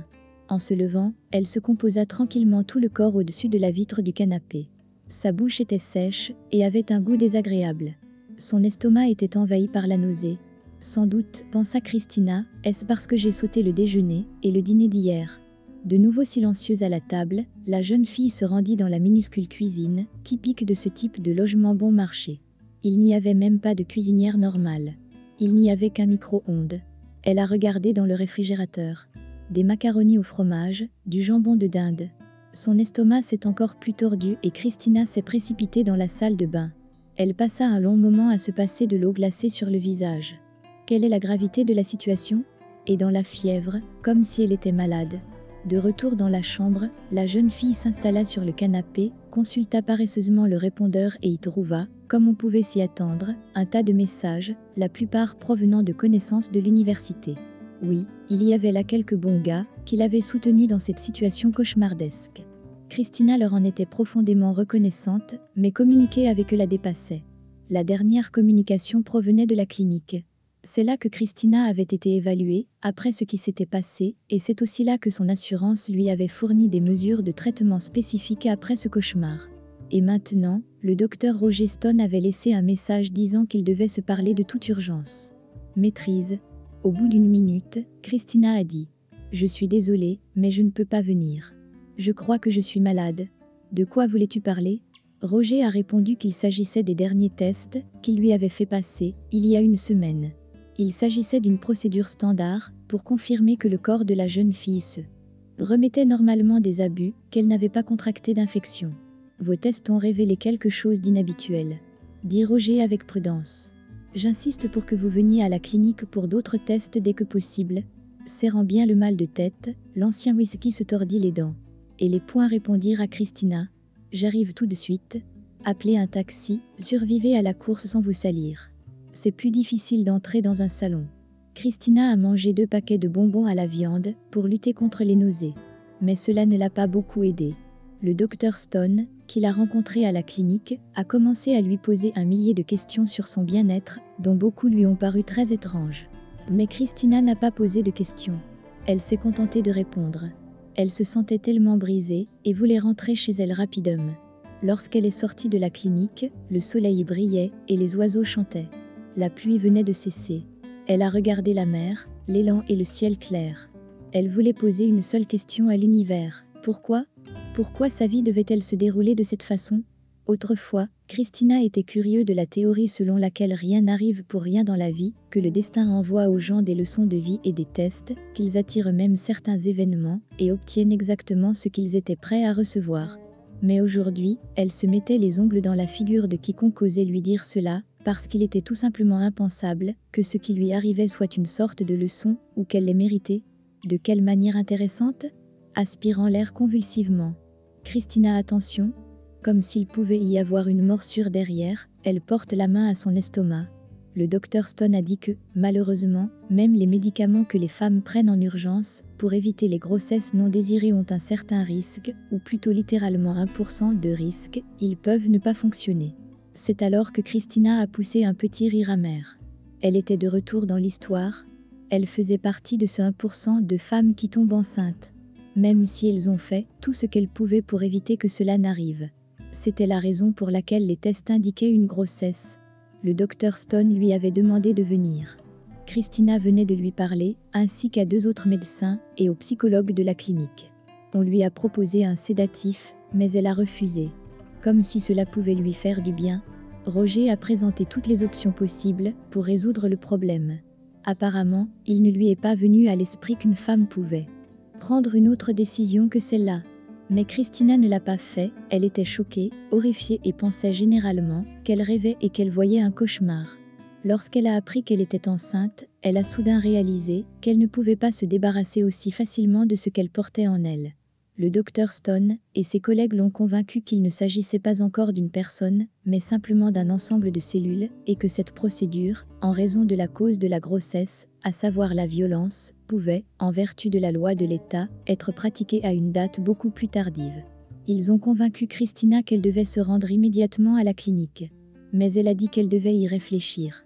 En se levant, elle se composa tranquillement tout le corps au-dessus de la vitre du canapé. Sa bouche était sèche et avait un goût désagréable. Son estomac était envahi par la nausée. Sans doute, pensa Christina, est-ce parce que j'ai sauté le déjeuner et le dîner d'hier? De nouveau silencieuse à la table, la jeune fille se rendit dans la minuscule cuisine, typique de ce type de logement bon marché. Il n'y avait même pas de cuisinière normale. Il n'y avait qu'un micro-ondes. Elle a regardé dans le réfrigérateur. Des macaronis au fromage, du jambon de dinde. Son estomac s'est encore plus tordu et Christina s'est précipitée dans la salle de bain. Elle passa un long moment à se passer de l'eau glacée sur le visage. Quelle est la gravité de la situation? Et dans la fièvre, comme si elle était malade. De retour dans la chambre, la jeune fille s'installa sur le canapé, consulta paresseusement le répondeur et y trouva, comme on pouvait s'y attendre, un tas de messages, la plupart provenant de connaissances de l'université. Oui, il y avait là quelques bons gars qui l'avaient soutenue dans cette situation cauchemardesque. Christina leur en était profondément reconnaissante, mais communiquer avec eux la dépassait. La dernière communication provenait de la clinique. C'est là que Christina avait été évaluée, après ce qui s'était passé, et c'est aussi là que son assurance lui avait fourni des mesures de traitement spécifiques après ce cauchemar. Et maintenant, le docteur Roger Stone avait laissé un message disant qu'il devait se parler de toute urgence. Maîtrise. Au bout d'une minute, Christina a dit « Je suis désolée, mais je ne peux pas venir. Je crois que je suis malade. De quoi voulais-tu parler ?» Roger a répondu qu'il s'agissait des derniers tests qu'il lui avait fait passer, il y a une semaine. Il s'agissait d'une procédure standard pour confirmer que le corps de la jeune fille se remettait normalement des abus, qu'elle n'avait pas contracté d'infection. Vos tests ont révélé quelque chose d'inhabituel, dit Roger avec prudence. J'insiste pour que vous veniez à la clinique pour d'autres tests dès que possible. Serrant bien le mal de tête, l'ancien whisky se tordit les dents. Et les poings répondirent à Christina. J'arrive tout de suite. Appelez un taxi, survivez à la course sans vous salir. C'est plus difficile d'entrer dans un salon. Christina a mangé deux paquets de bonbons à la viande pour lutter contre les nausées. Mais cela ne l'a pas beaucoup aidé. Le docteur Stone, qui l'a rencontré à la clinique, a commencé à lui poser un millier de questions sur son bien-être, dont beaucoup lui ont paru très étranges. Mais Christina n'a pas posé de questions. Elle s'est contentée de répondre. Elle se sentait tellement brisée et voulait rentrer chez elle rapidement. Lorsqu'elle est sortie de la clinique, le soleil brillait et les oiseaux chantaient. La pluie venait de cesser. Elle a regardé la mer, l'élan et le ciel clair. Elle voulait poser une seule question à l'univers. Pourquoi ? Pourquoi sa vie devait-elle se dérouler de cette façon? Autrefois, Christina était curieuse de la théorie selon laquelle rien n'arrive pour rien dans la vie, que le destin envoie aux gens des leçons de vie et des tests, qu'ils attirent même certains événements et obtiennent exactement ce qu'ils étaient prêts à recevoir. Mais aujourd'hui, elle se mettait les ongles dans la figure de quiconque osait lui dire cela, parce qu'il était tout simplement impensable que ce qui lui arrivait soit une sorte de leçon ou qu'elle les méritait. De quelle manière intéressante? Aspirant l'air convulsivement. Christina, attention. Comme s'il pouvait y avoir une morsure derrière, elle porte la main à son estomac. Le docteur Stone a dit que, malheureusement, même les médicaments que les femmes prennent en urgence pour éviter les grossesses non désirées ont un certain risque, ou plutôt littéralement un pour cent de risque, ils peuvent ne pas fonctionner. C'est alors que Christina a poussé un petit rire amer. Elle était de retour dans l'histoire. Elle faisait partie de ce un pour cent de femmes qui tombent enceintes. Même si elles ont fait tout ce qu'elles pouvaient pour éviter que cela n'arrive. C'était la raison pour laquelle les tests indiquaient une grossesse. Le docteur Stone lui avait demandé de venir. Christina venait de lui parler, ainsi qu'à deux autres médecins et au psychologue de la clinique. On lui a proposé un sédatif, mais elle a refusé. Comme si cela pouvait lui faire du bien, Roger a présenté toutes les options possibles pour résoudre le problème. Apparemment, il ne lui est pas venu à l'esprit qu'une femme pouvait prendre une autre décision que celle-là. Mais Christina ne l'a pas fait, elle était choquée, horrifiée et pensait généralement qu'elle rêvait et qu'elle voyait un cauchemar. Lorsqu'elle a appris qu'elle était enceinte, elle a soudain réalisé qu'elle ne pouvait pas se débarrasser aussi facilement de ce qu'elle portait en elle. Le docteur Stone et ses collègues l'ont convaincu qu'il ne s'agissait pas encore d'une personne, mais simplement d'un ensemble de cellules, et que cette procédure, en raison de la cause de la grossesse, à savoir la violence, pouvait, en vertu de la loi de l'État, être pratiquée à une date beaucoup plus tardive. Ils ont convaincu Christina qu'elle devait se rendre immédiatement à la clinique. Mais elle a dit qu'elle devait y réfléchir.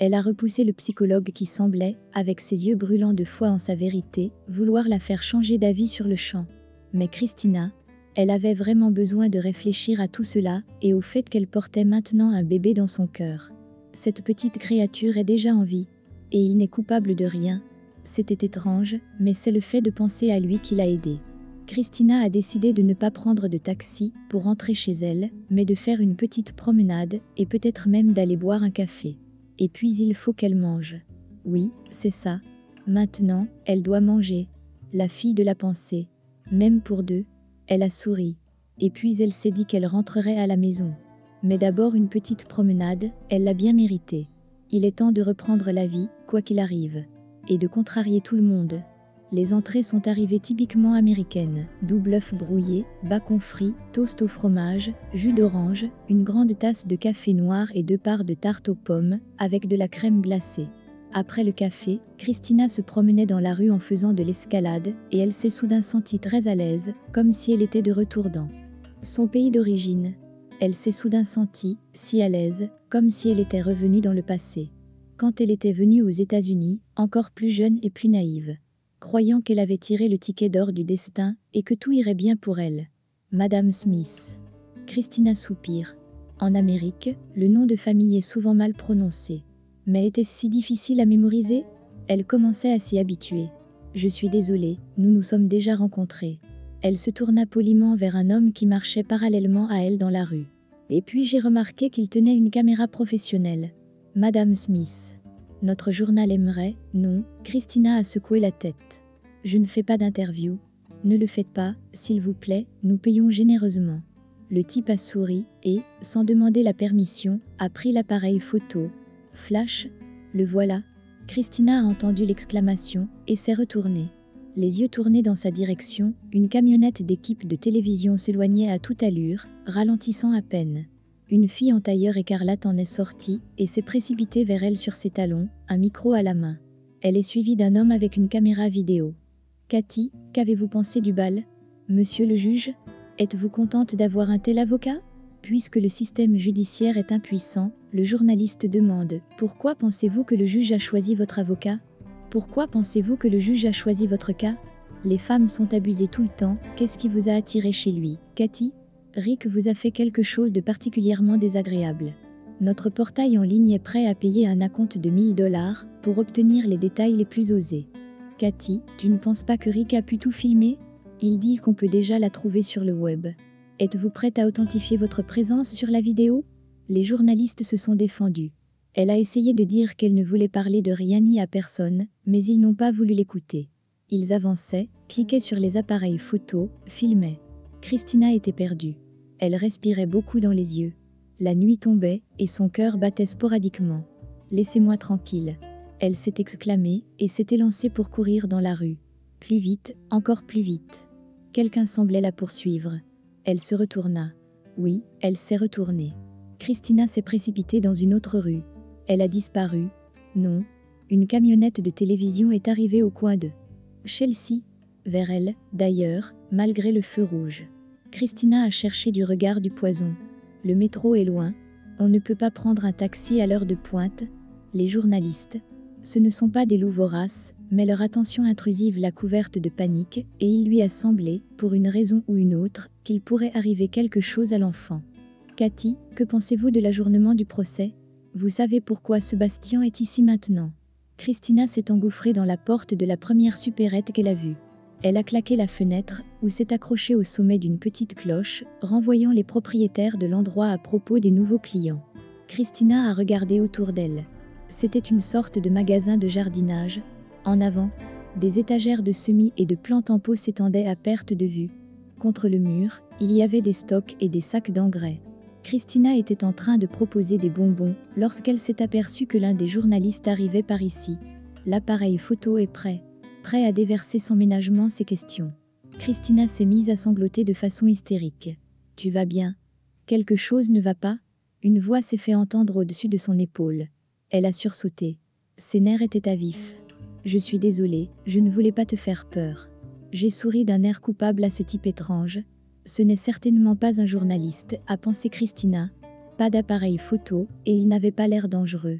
Elle a repoussé le psychologue qui semblait, avec ses yeux brûlants de foi en sa vérité, vouloir la faire changer d'avis sur le champ. Mais Christina, elle avait vraiment besoin de réfléchir à tout cela et au fait qu'elle portait maintenant un bébé dans son cœur. Cette petite créature est déjà en vie, et il n'est coupable de rien. C'était étrange, mais c'est le fait de penser à lui qui l'a aidée. Christina a décidé de ne pas prendre de taxi pour rentrer chez elle, mais de faire une petite promenade et peut-être même d'aller boire un café. Et puis il faut qu'elle mange. Oui, c'est ça. Maintenant, elle doit manger. La fille de la pensée. Même pour deux. Elle a souri. Et puis elle s'est dit qu'elle rentrerait à la maison. Mais d'abord une petite promenade, elle l'a bien méritée. Il est temps de reprendre la vie, quoi qu'il arrive. Et de contrarier tout le monde. Les entrées sont arrivées typiquement américaines. Double œuf brouillé, bacon frit, toast au fromage, jus d'orange, une grande tasse de café noir et deux parts de tarte aux pommes, avec de la crème glacée. Après le café, Christina se promenait dans la rue en faisant de l'escalade, et elle s'est soudain sentie très à l'aise, comme si elle était de retour dans son pays d'origine. Elle s'est soudain sentie si à l'aise, comme si elle était revenue dans le passé. Quand elle était venue aux États-Unis, encore plus jeune et plus naïve. Croyant qu'elle avait tiré le ticket d'or du destin et que tout irait bien pour elle. Madame Smith. Christina soupire. En Amérique, le nom de famille est souvent mal prononcé. Mais était-ce si difficile à mémoriser? Elle commençait à s'y habituer. Je suis désolée, nous nous sommes déjà rencontrés. Elle se tourna poliment vers un homme qui marchait parallèlement à elle dans la rue. Et puis j'ai remarqué qu'il tenait une caméra professionnelle. Madame Smith. Notre journal aimerait, non, Christina a secoué la tête. Je ne fais pas d'interview. Ne le faites pas, s'il vous plaît, nous payons généreusement. Le type a souri et, sans demander la permission, a pris l'appareil photo. Flash, le voilà. Christina a entendu l'exclamation et s'est retournée. Les yeux tournés dans sa direction, une camionnette d'équipe de télévision s'éloignait à toute allure, ralentissant à peine. Une fille en tailleur écarlate en est sortie et s'est précipitée vers elle sur ses talons, un micro à la main. Elle est suivie d'un homme avec une caméra vidéo. Cathy, qu'avez-vous pensé du bal? Monsieur le juge, êtes-vous contente d'avoir un tel avocat? Puisque le système judiciaire est impuissant, le journaliste demande « Pourquoi pensez-vous que le juge a choisi votre avocat? Pourquoi pensez-vous que le juge a choisi votre cas? Les femmes sont abusées tout le temps, qu'est-ce qui vous a attiré chez lui, Cathy? Rick vous a fait quelque chose de particulièrement désagréable. Notre portail en ligne est prêt à payer un acompte de mille dollars pour obtenir les détails les plus osés. Cathy, tu ne penses pas que Rick a pu tout filmer? Il dit qu'on peut déjà la trouver sur le web. Êtes-vous prête à authentifier votre présence sur la vidéo? Les journalistes se sont défendus. Elle a essayé de dire qu'elle ne voulait parler de rien ni à personne, mais ils n'ont pas voulu l'écouter. Ils avançaient, cliquaient sur les appareils photo, filmaient. Christina était perdue. Elle respirait beaucoup dans les yeux. La nuit tombait et son cœur battait sporadiquement. « Laissez-moi tranquille !» Elle s'est exclamée et s'est élancée pour courir dans la rue. Plus vite, encore plus vite. Quelqu'un semblait la poursuivre. Elle se retourna. Oui, elle s'est retournée. Christina s'est précipitée dans une autre rue. Elle a disparu. Non. Une camionnette de télévision est arrivée au coin de Chelsea. Vers elle, d'ailleurs, malgré le feu rouge. Christina a cherché du regard du poison. Le métro est loin. On ne peut pas prendre un taxi à l'heure de pointe. Les journalistes. Ce ne sont pas des loups voraces, mais leur attention intrusive l'a couverte de panique, et il lui a semblé, pour une raison ou une autre, qu'il pourrait arriver quelque chose à l'enfant. Cathy, que pensez-vous de l'ajournement du procès? Vous savez pourquoi Sébastien est ici maintenant. Christina s'est engouffrée dans la porte de la première supérette qu'elle a vue. Elle a claqué la fenêtre, ou s'est accrochée au sommet d'une petite cloche, renvoyant les propriétaires de l'endroit à propos des nouveaux clients. Christina a regardé autour d'elle. C'était une sorte de magasin de jardinage. En avant, des étagères de semis et de plantes en pot s'étendaient à perte de vue. Contre le mur, il y avait des stocks et des sacs d'engrais. Christina était en train de proposer des bonbons lorsqu'elle s'est aperçue que l'un des journalistes arrivait par ici. L'appareil photo est prêt. Prêt à déverser sans ménagement ses questions. Christina s'est mise à sangloter de façon hystérique. « Tu vas bien? Quelque chose ne va pas ?» Une voix s'est fait entendre au-dessus de son épaule. Elle a sursauté. Ses nerfs étaient à vif. « Je suis désolée, je ne voulais pas te faire peur. » J'ai souri d'un air coupable à ce type étrange. Ce n'est certainement pas un journaliste, a pensé Christina. Pas d'appareil photo, et il n'avait pas l'air dangereux.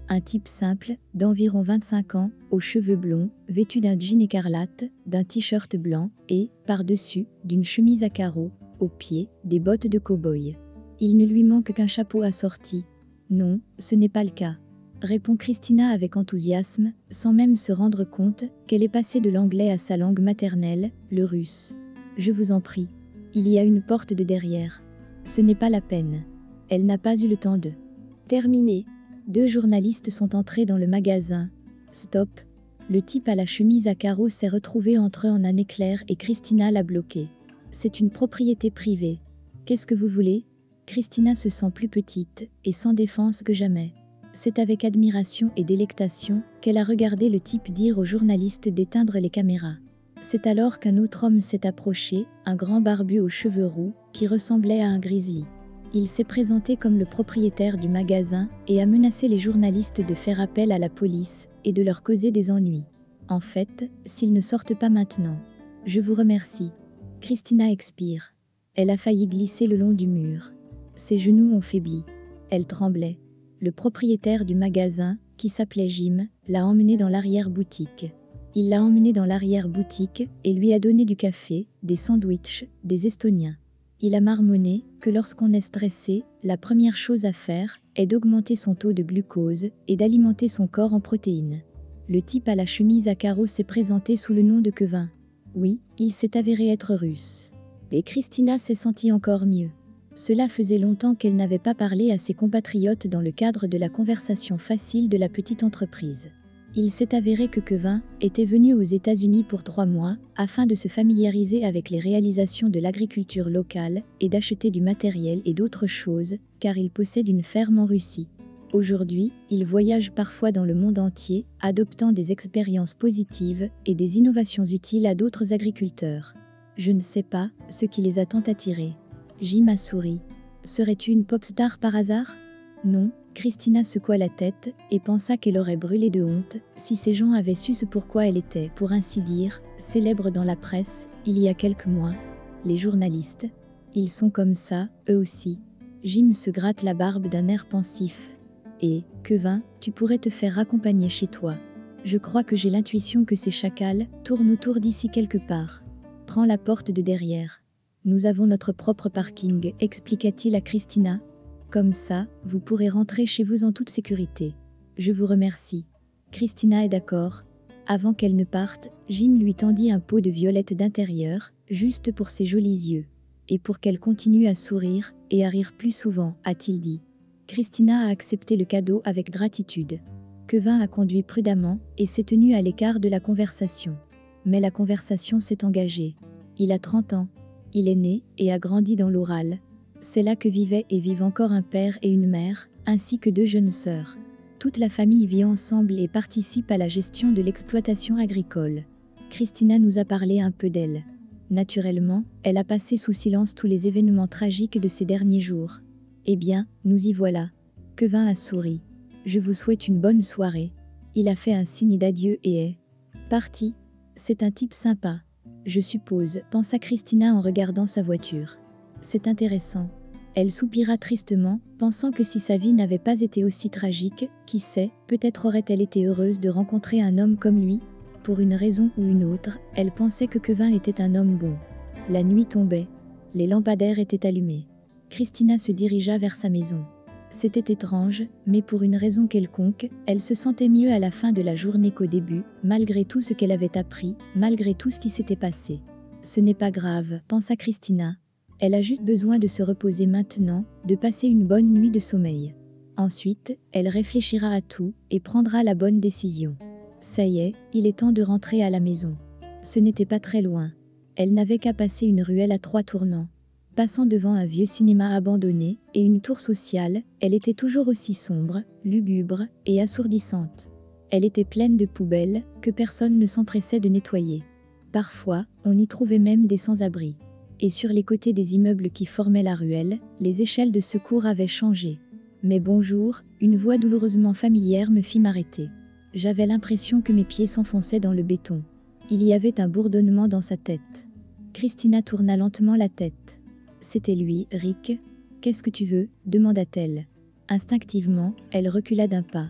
Un type simple, d'environ vingt-cinq ans, aux cheveux blonds, vêtu d'un jean écarlate, d'un t-shirt blanc et, par-dessus, d'une chemise à carreaux, aux pieds, des bottes de cow-boy. Il ne lui manque qu'un chapeau assorti. Non, ce n'est pas le cas, répond Christina avec enthousiasme, sans même se rendre compte qu'elle est passée de l'anglais à sa langue maternelle, le russe. Je vous en prie. Il y a une porte de derrière. Ce n'est pas la peine. Elle n'a pas eu le temps de terminer. Deux journalistes sont entrés dans le magasin. Stop. Le type à la chemise à carreaux s'est retrouvé entre eux en un éclair et Christina l'a bloqué. C'est une propriété privée. Qu'est-ce que vous voulez ? Christina se sent plus petite et sans défense que jamais. C'est avec admiration et délectation qu'elle a regardé le type dire aux journalistes d'éteindre les caméras. C'est alors qu'un autre homme s'est approché, un grand barbu aux cheveux roux, qui ressemblait à un grizzly. Il s'est présenté comme le propriétaire du magasin et a menacé les journalistes de faire appel à la police et de leur causer des ennuis. En fait, s'ils ne sortent pas maintenant. Je vous remercie. Christina expire. Elle a failli glisser le long du mur. Ses genoux ont faibli. Elle tremblait. Le propriétaire du magasin, qui s'appelait Jim, l'a emmenée dans l'arrière-boutique. Il l'a emmenée dans l'arrière-boutique et lui a donné du café, des sandwichs, des estoniens. Il a marmonné que lorsqu'on est stressé, la première chose à faire est d'augmenter son taux de glucose et d'alimenter son corps en protéines. Le type à la chemise à carreaux s'est présenté sous le nom de Kevin. Oui, il s'est avéré être russe. Et Christina s'est sentie encore mieux. Cela faisait longtemps qu'elle n'avait pas parlé à ses compatriotes dans le cadre de la conversation facile de la petite entreprise. Il s'est avéré que Kevin était venu aux États-Unis pour trois mois afin de se familiariser avec les réalisations de l'agriculture locale et d'acheter du matériel et d'autres choses, car il possède une ferme en Russie. Aujourd'hui, il voyage parfois dans le monde entier, adoptant des expériences positives et des innovations utiles à d'autres agriculteurs. Je ne sais pas ce qui les a tant attirés. Jim a souri. Serais-tu une pop star par hasard ? Non. Christina secoua la tête et pensa qu'elle aurait brûlé de honte si ces gens avaient su ce pourquoi elle était, pour ainsi dire, célèbre dans la presse, il y a quelques mois. Les journalistes, ils sont comme ça, eux aussi. Jim se gratte la barbe d'un air pensif. Et, Kevin, tu pourrais te faire accompagner chez toi. Je crois que j'ai l'intuition que ces chacals tournent autour d'ici quelque part. Prends la porte de derrière. Nous avons notre propre parking, expliqua-t-il à Christina. Comme ça, vous pourrez rentrer chez vous en toute sécurité. Je vous remercie. Christina est d'accord. Avant qu'elle ne parte, Jim lui tendit un pot de violettes d'intérieur, juste pour ses jolis yeux. Et pour qu'elle continue à sourire et à rire plus souvent, a-t-il dit. Christina a accepté le cadeau avec gratitude. Kevin a conduit prudemment et s'est tenu à l'écart de la conversation. Mais la conversation s'est engagée. Il a trente ans. Il est né et a grandi dans l'Oural. C'est là que vivaient et vivent encore un père et une mère, ainsi que deux jeunes sœurs. Toute la famille vit ensemble et participe à la gestion de l'exploitation agricole. Christina nous a parlé un peu d'elle. Naturellement, elle a passé sous silence tous les événements tragiques de ces derniers jours. Eh bien, nous y voilà. Kevin a souri. Je vous souhaite une bonne soirée. Il a fait un signe d'adieu et est parti. C'est un type sympa. Je suppose, pensa Christina en regardant sa voiture. C'est intéressant. Elle soupira tristement, pensant que si sa vie n'avait pas été aussi tragique, qui sait, peut-être aurait-elle été heureuse de rencontrer un homme comme lui. Pour une raison ou une autre, elle pensait que Kevin était un homme bon. La nuit tombait. Les lampadaires étaient allumés. Christina se dirigea vers sa maison. C'était étrange, mais pour une raison quelconque, elle se sentait mieux à la fin de la journée qu'au début, malgré tout ce qu'elle avait appris, malgré tout ce qui s'était passé. Ce n'est pas grave, pensa Christina. Elle a juste besoin de se reposer maintenant, de passer une bonne nuit de sommeil. Ensuite, elle réfléchira à tout et prendra la bonne décision. Ça y est, il est temps de rentrer à la maison. Ce n'était pas très loin. Elle n'avait qu'à passer une ruelle à trois tournants. Passant devant un vieux cinéma abandonné et une tour sociale, elle était toujours aussi sombre, lugubre et assourdissante. Elle était pleine de poubelles que personne ne s'empressait de nettoyer. Parfois, on y trouvait même des sans-abri. Et sur les côtés des immeubles qui formaient la ruelle, les échelles de secours avaient changé. Mais bonjour, une voix douloureusement familière me fit m'arrêter. J'avais l'impression que mes pieds s'enfonçaient dans le béton. Il y avait un bourdonnement dans sa tête. Christina tourna lentement la tête. C'était lui, Rick. « Qu'est-ce que tu veux ?» demanda-t-elle. Instinctivement, elle recula d'un pas.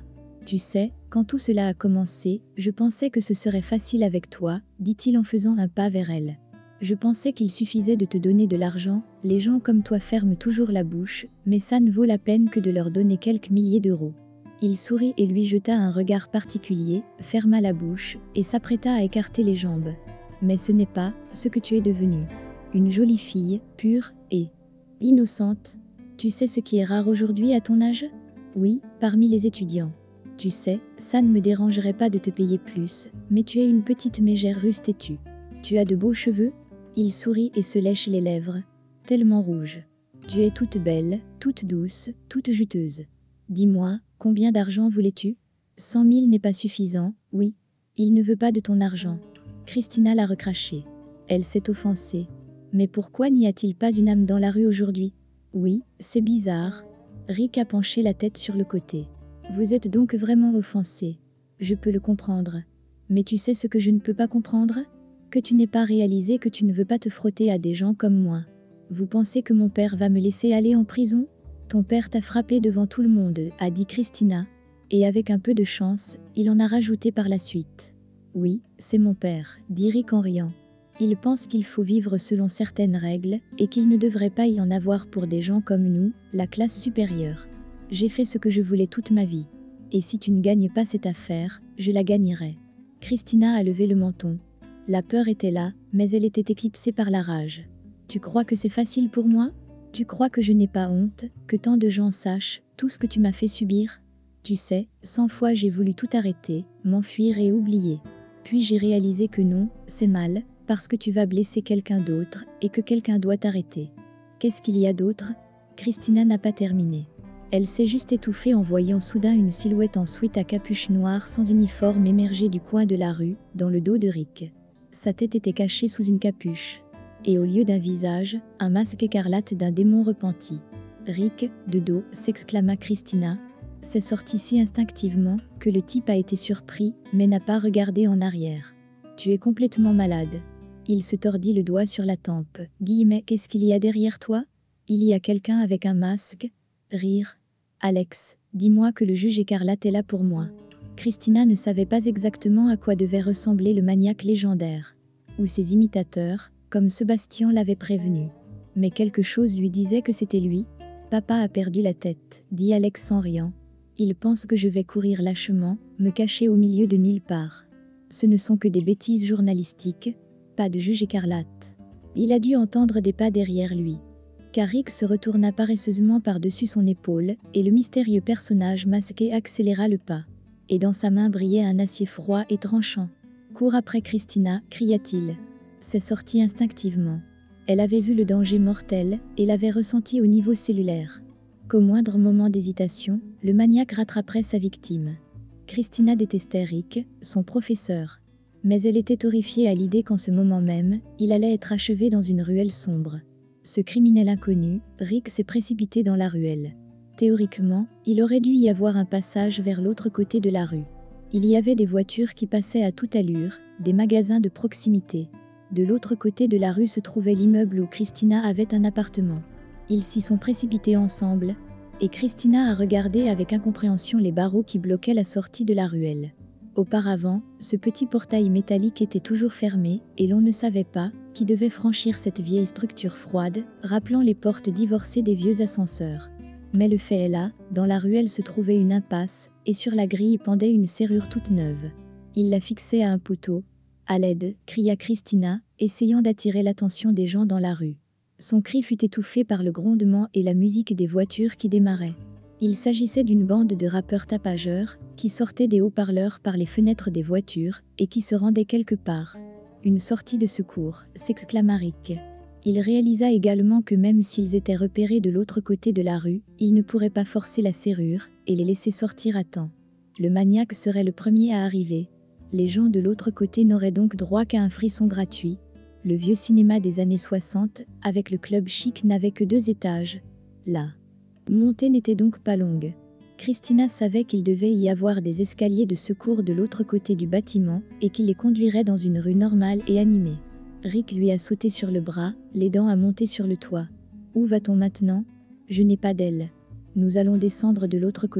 Tu sais, quand tout cela a commencé, je pensais que ce serait facile avec toi, dit-il en faisant un pas vers elle. Je pensais qu'il suffisait de te donner de l'argent, les gens comme toi ferment toujours la bouche, mais ça ne vaut la peine que de leur donner quelques milliers d'euros. Il sourit et lui jeta un regard particulier, ferma la bouche, et s'apprêta à écarter les jambes. Mais ce n'est pas ce que tu es devenue. Une jolie fille, pure et innocente. Tu sais ce qui est rare aujourd'hui à ton âge? Oui, parmi les étudiants. Tu sais, ça ne me dérangerait pas de te payer plus, mais tu es une petite mégère russe têtue. Tu as de beaux cheveux? Il sourit et se lèche les lèvres, tellement rouges. Tu es toute belle, toute douce, toute juteuse. Dis-moi, combien d'argent voulais-tu? Cent mille n'est pas suffisant, oui. Il ne veut pas de ton argent. Christina l'a recraché. Elle s'est offensée. Mais pourquoi n'y a-t-il pas une âme dans la rue aujourd'hui? Oui, c'est bizarre. Rick a penché la tête sur le côté. Vous êtes donc vraiment offensé. Je peux le comprendre. Mais tu sais ce que je ne peux pas comprendre? Que tu n'aies pas réalisé que tu ne veux pas te frotter à des gens comme moi. Vous pensez que mon père va me laisser aller en prison? Ton père t'a frappé devant tout le monde, a dit Christina. Et avec un peu de chance, il en a rajouté par la suite. Oui, c'est mon père, dit Rick en riant. Il pense qu'il faut vivre selon certaines règles, et qu'il ne devrait pas y en avoir pour des gens comme nous, la classe supérieure. J'ai fait ce que je voulais toute ma vie. Et si tu ne gagnes pas cette affaire, je la gagnerai. Christina a levé le menton. La peur était là, mais elle était éclipsée par la rage. Tu crois que c'est facile pour moi? Tu crois que je n'ai pas honte, que tant de gens sachent tout ce que tu m'as fait subir? Tu sais, cent fois j'ai voulu tout arrêter, m'enfuir et oublier. Puis j'ai réalisé que non, c'est mal, parce que tu vas blesser quelqu'un d'autre et que quelqu'un doit t'arrêter. Qu'est-ce qu'il y a d'autre? Christina n'a pas terminé. Elle s'est juste étouffée en voyant soudain une silhouette en sweat à capuche noire sans uniforme émerger du coin de la rue, dans le dos de Rick. Sa tête était cachée sous une capuche. Et au lieu d'un visage, un masque écarlate d'un démon repenti. Rick, de dos, s'exclama Christina. C'est sorti si instinctivement que le type a été surpris, mais n'a pas regardé en arrière. Tu es complètement malade. Il se tordit le doigt sur la tempe. Guillemets, qu'est-ce qu'il y a derrière toi? Il y a quelqu'un avec un masque. Rire. Alex, dis-moi que le juge écarlate est là pour moi. Christina ne savait pas exactement à quoi devait ressembler le maniaque légendaire. Ou ses imitateurs, comme Sébastien l'avait prévenu. Mais quelque chose lui disait que c'était lui. Papa a perdu la tête, dit Alex en riant. Il pense que je vais courir lâchement, me cacher au milieu de nulle part. Ce ne sont que des bêtises journalistiques, pas de juge écarlate. Il a dû entendre des pas derrière lui. Rick se retourna paresseusement par-dessus son épaule, et le mystérieux personnage masqué accéléra le pas. Et dans sa main brillait un acier froid et tranchant. « Cours après Christina » cria-t-il. C'est sorti instinctivement. Elle avait vu le danger mortel, et l'avait ressenti au niveau cellulaire. Qu'au moindre moment d'hésitation, le maniaque rattraperait sa victime. Christina détestait Rick, son professeur. Mais elle était horrifiée à l'idée qu'en ce moment même, il allait être achevé dans une ruelle sombre. Ce criminel inconnu, Rick s'est précipité dans la ruelle. Théoriquement, il aurait dû y avoir un passage vers l'autre côté de la rue. Il y avait des voitures qui passaient à toute allure, des magasins de proximité. De l'autre côté de la rue se trouvait l'immeuble où Christina avait un appartement. Ils s'y sont précipités ensemble, et Christina a regardé avec incompréhension les barreaux qui bloquaient la sortie de la ruelle. Auparavant, ce petit portail métallique était toujours fermé, et l'on ne savait pas qui devait franchir cette vieille structure froide, rappelant les portes divorcées des vieux ascenseurs. Mais le fait est là, dans la ruelle se trouvait une impasse, et sur la grille pendait une serrure toute neuve. Il la fixait à un poteau. « À l'aide !» cria Christina, essayant d'attirer l'attention des gens dans la rue. Son cri fut étouffé par le grondement et la musique des voitures qui démarraient. Il s'agissait d'une bande de rappeurs tapageurs, qui sortaient des haut-parleurs par les fenêtres des voitures, et qui se rendaient quelque part. Une sortie de secours, s'exclama Rick. Il réalisa également que même s'ils étaient repérés de l'autre côté de la rue, il ne pourrait pas forcer la serrure, et les laisser sortir à temps. Le maniaque serait le premier à arriver. Les gens de l'autre côté n'auraient donc droit qu'à un frisson gratuit. Le vieux cinéma des années soixante, avec le club chic, n'avait que deux étages. La montée n'était donc pas longue. Christina savait qu'il devait y avoir des escaliers de secours de l'autre côté du bâtiment et qu'il les conduirait dans une rue normale et animée. Rick lui a sauté sur le bras, l'aidant à monter sur le toit. « Où va-t-on maintenant ? Je n'ai pas d'aile. Nous allons descendre de l'autre côté. »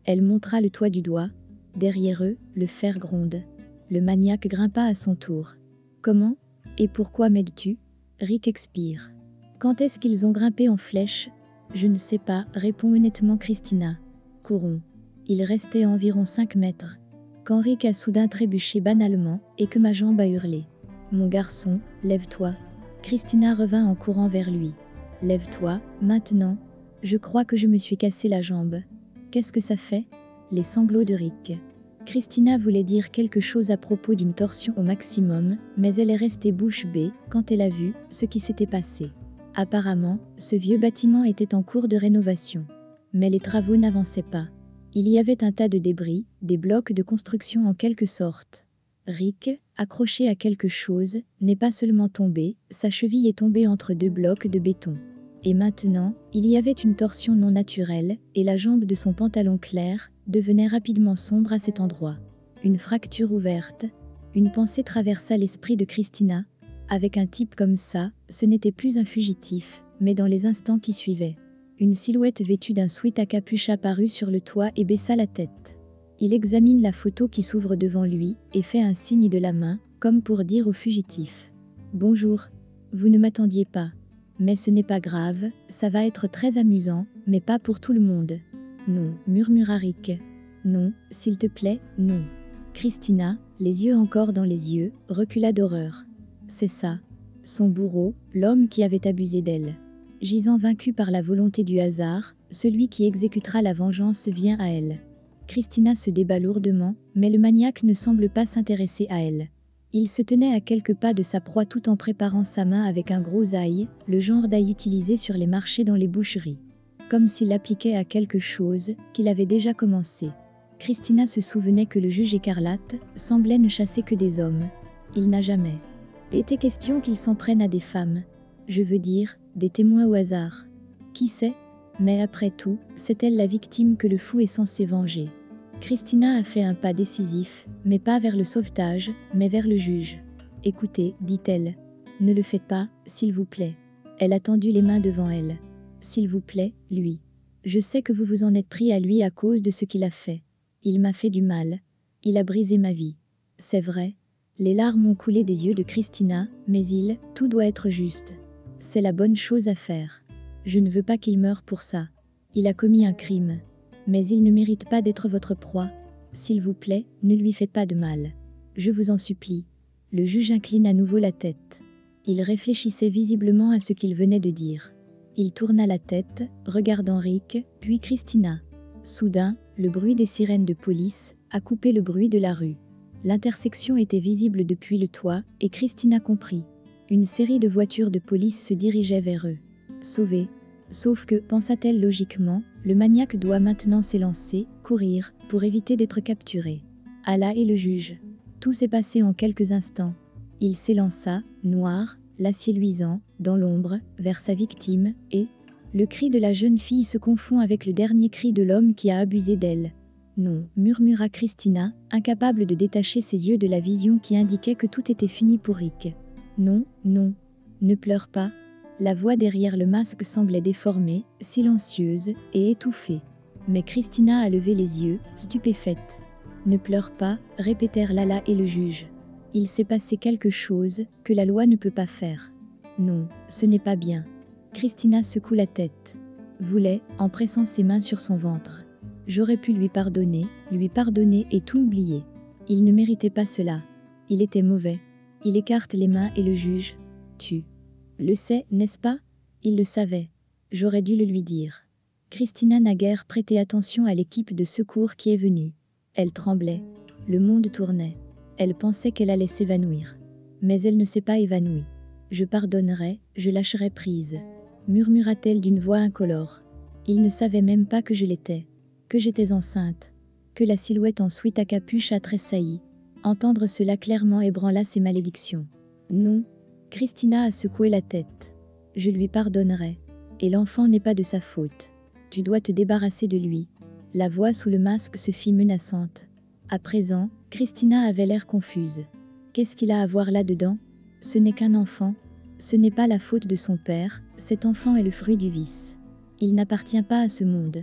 Elle montra le toit du doigt. Derrière eux, le fer gronde. Le maniaque grimpa à son tour. Comment? Et pourquoi m'aides-tu? Rick expire. Quand est-ce qu'ils ont grimpé en flèche? Je ne sais pas, répond honnêtement Christina. Courons. Il restait à environ cinq mètres. Quand Rick a soudain trébuché banalement et que ma jambe a hurlé. Mon garçon, lève-toi. Christina revint en courant vers lui. Lève-toi, maintenant. Je crois que je me suis cassé la jambe. Qu'est-ce que ça fait? Les sanglots de Rick. Christina voulait dire quelque chose à propos d'une torsion au maximum, mais elle est restée bouche bée quand elle a vu ce qui s'était passé. Apparemment, ce vieux bâtiment était en cours de rénovation. Mais les travaux n'avançaient pas. Il y avait un tas de débris, des blocs de construction en quelque sorte. Rick, accroché à quelque chose, n'est pas seulement tombé, sa cheville est tombée entre deux blocs de béton. Et maintenant, il y avait une torsion non naturelle, et la jambe de son pantalon clair devenait rapidement sombre à cet endroit. Une fracture ouverte. Une pensée traversa l'esprit de Christina. Avec un type comme ça, ce n'était plus un fugitif, mais dans les instants qui suivaient. Une silhouette vêtue d'un sweat à capuche apparut sur le toit et baissa la tête. Il examine la photo qui s'ouvre devant lui et fait un signe de la main, comme pour dire au fugitif. « Bonjour. Vous ne m'attendiez pas. Mais ce n'est pas grave, ça va être très amusant, mais pas pour tout le monde. » « Non, murmura Rick. « Non, s'il te plaît, non. » Christina, les yeux encore dans les yeux, recula d'horreur. C'est ça. Son bourreau, l'homme qui avait abusé d'elle. Gisant vaincu par la volonté du hasard, celui qui exécutera la vengeance vient à elle. Christina se débat lourdement, mais le maniaque ne semble pas s'intéresser à elle. Il se tenait à quelques pas de sa proie tout en préparant sa main avec un gros ail, le genre d'ail utilisé sur les marchés dans les boucheries. Comme s'il l'appliquait à quelque chose qu'il avait déjà commencé. Christina se souvenait que le juge écarlate semblait ne chasser que des hommes. Il n'a jamais été question qu'il s'en prenne à des femmes. Je veux dire, des témoins au hasard. Qui sait? Mais après tout, c'est elle la victime que le fou est censé venger. Christina a fait un pas décisif, mais pas vers le sauvetage, mais vers le juge. « Écoutez, dit-elle. Ne le faites pas, s'il vous plaît. » Elle a tendu les mains devant elle. « S'il vous plaît, lui. Je sais que vous vous en êtes pris à lui à cause de ce qu'il a fait. Il m'a fait du mal. Il a brisé ma vie. C'est vrai. » Les larmes ont coulé des yeux de Christina, mais il, tout doit être juste. C'est la bonne chose à faire. Je ne veux pas qu'il meure pour ça. Il a commis un crime. Mais il ne mérite pas d'être votre proie. S'il vous plaît, ne lui faites pas de mal. Je vous en supplie. Le juge incline à nouveau la tête. Il réfléchissait visiblement à ce qu'il venait de dire. Il tourna la tête, regardant Rick, puis Christina. Soudain, le bruit des sirènes de police a coupé le bruit de la rue. L'intersection était visible depuis le toit, et Christina comprit. Une série de voitures de police se dirigeait vers eux. Sauvés. Sauf que, pensa-t-elle logiquement, le maniaque doit maintenant s'élancer, courir, pour éviter d'être capturé. Allah et le juge. Tout s'est passé en quelques instants. Il s'élança, noir, l'acier luisant, dans l'ombre, vers sa victime, et... Le cri de la jeune fille se confond avec le dernier cri de l'homme qui a abusé d'elle. Non, murmura Christina, incapable de détacher ses yeux de la vision qui indiquait que tout était fini pour Rick. Non, non. Ne pleure pas. La voix derrière le masque semblait déformée, silencieuse et étouffée. Mais Christina a levé les yeux, stupéfaite. Ne pleure pas, répétèrent Lala et le juge. Il s'est passé quelque chose que la loi ne peut pas faire. Non, ce n'est pas bien. Christina secoue la tête. Voulait, en pressant ses mains sur son ventre. J'aurais pu lui pardonner, lui pardonner et tout oublier. Il ne méritait pas cela. Il était mauvais. Il écarte les mains et le juge. Tu le sais, n'est-ce pas? Il le savait. J'aurais dû le lui dire. Christina n'a guère prêté attention à l'équipe de secours qui est venue. Elle tremblait. Le monde tournait. Elle pensait qu'elle allait s'évanouir. Mais elle ne s'est pas évanouie. Je pardonnerai, je lâcherai prise. Murmura-t-elle d'une voix incolore. Il ne savait même pas que je l'étais. Que j'étais enceinte. Que la silhouette en sweat à capuche a tressailli. Entendre cela clairement ébranla ses malédictions. Non. Christina a secoué la tête. Je lui pardonnerai. Et l'enfant n'est pas de sa faute. Tu dois te débarrasser de lui. La voix sous le masque se fit menaçante. À présent, Christina avait l'air confuse. Qu'est-ce qu'il a à voir là-dedans? Ce n'est qu'un enfant. Ce n'est pas la faute de son père, cet enfant est le fruit du vice. Il n'appartient pas à ce monde.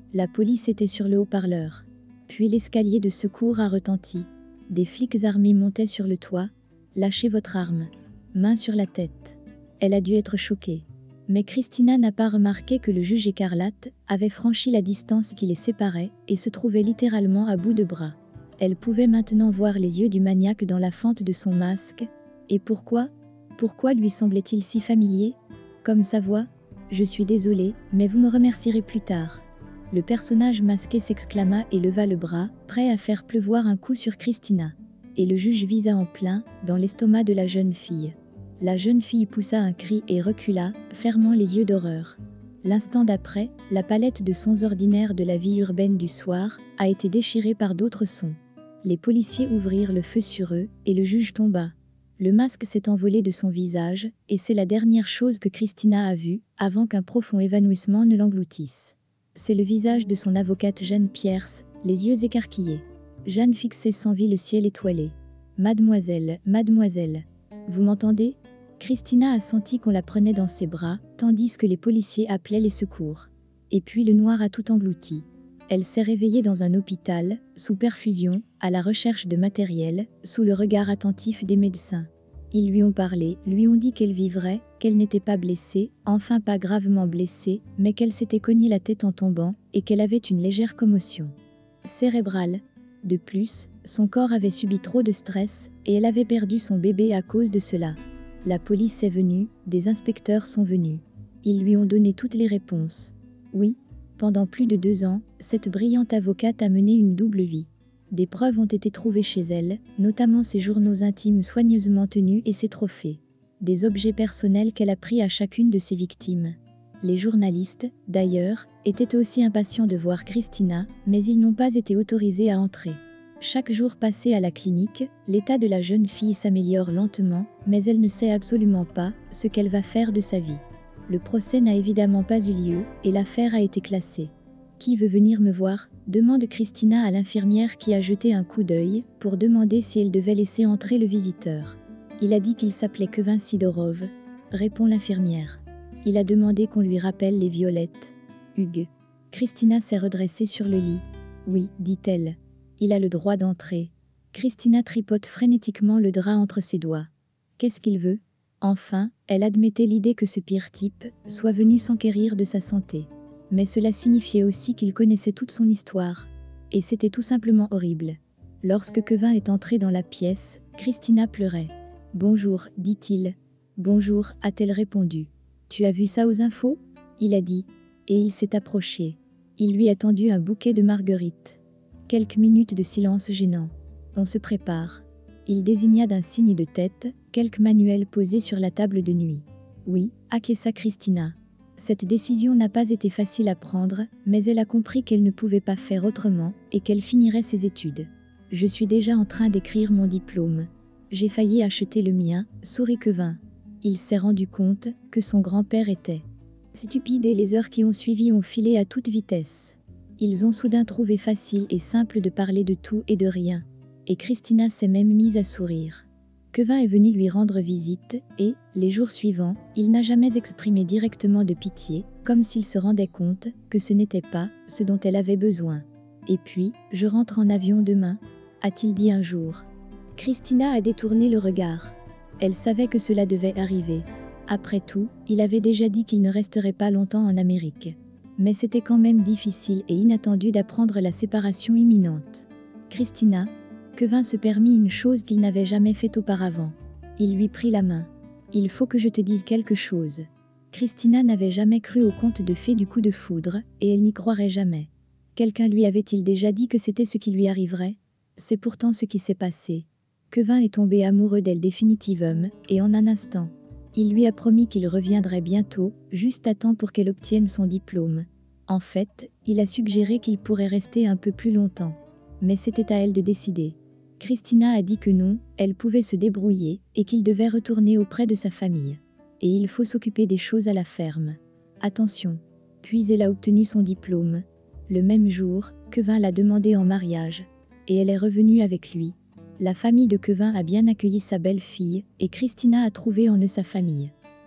La police était sur le haut-parleur. Puis l'escalier de secours a retenti. Des flics armés montaient sur le toit. Lâchez votre arme. Main sur la tête. Elle a dû être choquée. Mais Christina n'a pas remarqué que le juge écarlate avait franchi la distance qui les séparait et se trouvait littéralement à bout de bras. Elle pouvait maintenant voir les yeux du maniaque dans la fente de son masque. Et pourquoi? Pourquoi lui semblait-il si familier? Comme sa voix? Je suis désolé, mais vous me remercierez plus tard. Le personnage masqué s'exclama et leva le bras, prêt à faire pleuvoir un coup sur Christina. Et le juge visa en plein, dans l'estomac de la jeune fille. La jeune fille poussa un cri et recula, fermant les yeux d'horreur. L'instant d'après, la palette de sons ordinaires de la vie urbaine du soir a été déchirée par d'autres sons. Les policiers ouvrirent le feu sur eux, et le juge tomba. Le masque s'est envolé de son visage, et c'est la dernière chose que Christina a vue, avant qu'un profond évanouissement ne l'engloutisse. C'est le visage de son avocate Jeanne Pierce, les yeux écarquillés. Jeanne fixait sans vie le ciel étoilé. « Mademoiselle, mademoiselle, vous m'entendez ?» Christina a senti qu'on la prenait dans ses bras, tandis que les policiers appelaient les secours. Et puis le noir a tout englouti. Elle s'est réveillée dans un hôpital, sous perfusion, à la recherche de matériel, sous le regard attentif des médecins. Ils lui ont parlé, lui ont dit qu'elle vivrait, qu'elle n'était pas blessée, enfin pas gravement blessée, mais qu'elle s'était cogné la tête en tombant, et qu'elle avait une légère commotion cérébrale. De plus, son corps avait subi trop de stress, et elle avait perdu son bébé à cause de cela. La police est venue, des inspecteurs sont venus. Ils lui ont donné toutes les réponses. Oui, pendant plus de deux ans, cette brillante avocate a mené une double vie. Des preuves ont été trouvées chez elle, notamment ses journaux intimes soigneusement tenus et ses trophées. Des objets personnels qu'elle a pris à chacune de ses victimes. Les journalistes, d'ailleurs, étaient aussi impatients de voir Christina, mais ils n'ont pas été autorisés à entrer. Chaque jour passé à la clinique, l'état de la jeune fille s'améliore lentement, mais elle ne sait absolument pas ce qu'elle va faire de sa vie. Le procès n'a évidemment pas eu lieu et l'affaire a été classée. « Qui veut venir me voir ?» demande Christina à l'infirmière qui a jeté un coup d'œil pour demander si elle devait laisser entrer le visiteur. « Il a dit qu'il s'appelait Kevin Sidorov », répond l'infirmière. « Il a demandé qu'on lui rappelle les violettes. » Hugues. Christina s'est redressée sur le lit. « Oui, dit-elle. Il a le droit d'entrer. » Christina tripote frénétiquement le drap entre ses doigts. Qu'est-ce qu'il veut? Enfin, elle admettait l'idée que ce pire type soit venu s'enquérir de sa santé. Mais cela signifiait aussi qu'il connaissait toute son histoire. Et c'était tout simplement horrible. Lorsque Kevin est entré dans la pièce, Christina pleurait. « Bonjour, dit-il. »« Bonjour, a-t-elle répondu. »« Tu as vu ça aux infos ?» Il a dit. Et il s'est approché. Il lui a tendu un bouquet de marguerites. Quelques minutes de silence gênant. On se prépare. Il désigna d'un signe de tête quelques manuels posés sur la table de nuit. Oui, acquiesça Christina. Cette décision n'a pas été facile à prendre, mais elle a compris qu'elle ne pouvait pas faire autrement et qu'elle finirait ses études. Je suis déjà en train d'écrire mon diplôme. J'ai failli acheter le mien, sourit Kevin. Il s'est rendu compte que son grand-père était stupide et les heures qui ont suivi ont filé à toute vitesse. Ils ont soudain trouvé facile et simple de parler de tout et de rien. Et Christina s'est même mise à sourire. Kevin est venu lui rendre visite et, les jours suivants, il n'a jamais exprimé directement de pitié, comme s'il se rendait compte que ce n'était pas ce dont elle avait besoin. Et puis, je rentre en avion demain, a-t-il dit un jour. Christina a détourné le regard. Elle savait que cela devait arriver. Après tout, il avait déjà dit qu'il ne resterait pas longtemps en Amérique. Mais c'était quand même difficile et inattendu d'apprendre la séparation imminente. Christina, Kevin se permit une chose qu'il n'avait jamais faite auparavant. Il lui prit la main. « Il faut que je te dise quelque chose. » Christina n'avait jamais cru au conte de fées du coup de foudre, et elle n'y croirait jamais. Quelqu'un lui avait-il déjà dit que c'était ce qui lui arriverait? C'est pourtant ce qui s'est passé. Kevin est tombé amoureux d'elle définitivement, et en un instant. Il lui a promis qu'il reviendrait bientôt, juste à temps pour qu'elle obtienne son diplôme. En fait, il a suggéré qu'il pourrait rester un peu plus longtemps. Mais c'était à elle de décider. Christina a dit que non, elle pouvait se débrouiller et qu'il devait retourner auprès de sa famille. Et il faut s'occuper des choses à la ferme. Attention. Puis elle a obtenu son diplôme. Le même jour, Kevin l'a demandé en mariage. Et elle est revenue avec lui. La famille de Kevin a bien accueilli sa belle-fille et Christina a trouvé en eux sa famille.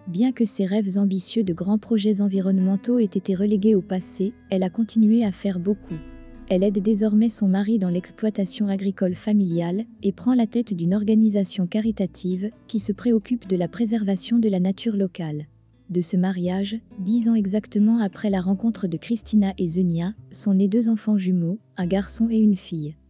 Bien que ses rêves ambitieux de grands projets environnementaux aient été relégués au passé, elle a continué à faire beaucoup. Elle aide désormais son mari dans l'exploitation agricole familiale et prend la tête d'une organisation caritative qui se préoccupe de la préservation de la nature locale. De ce mariage, dix ans exactement après la rencontre de Christina et Zenia, sont nés deux enfants jumeaux, un garçon et une fille.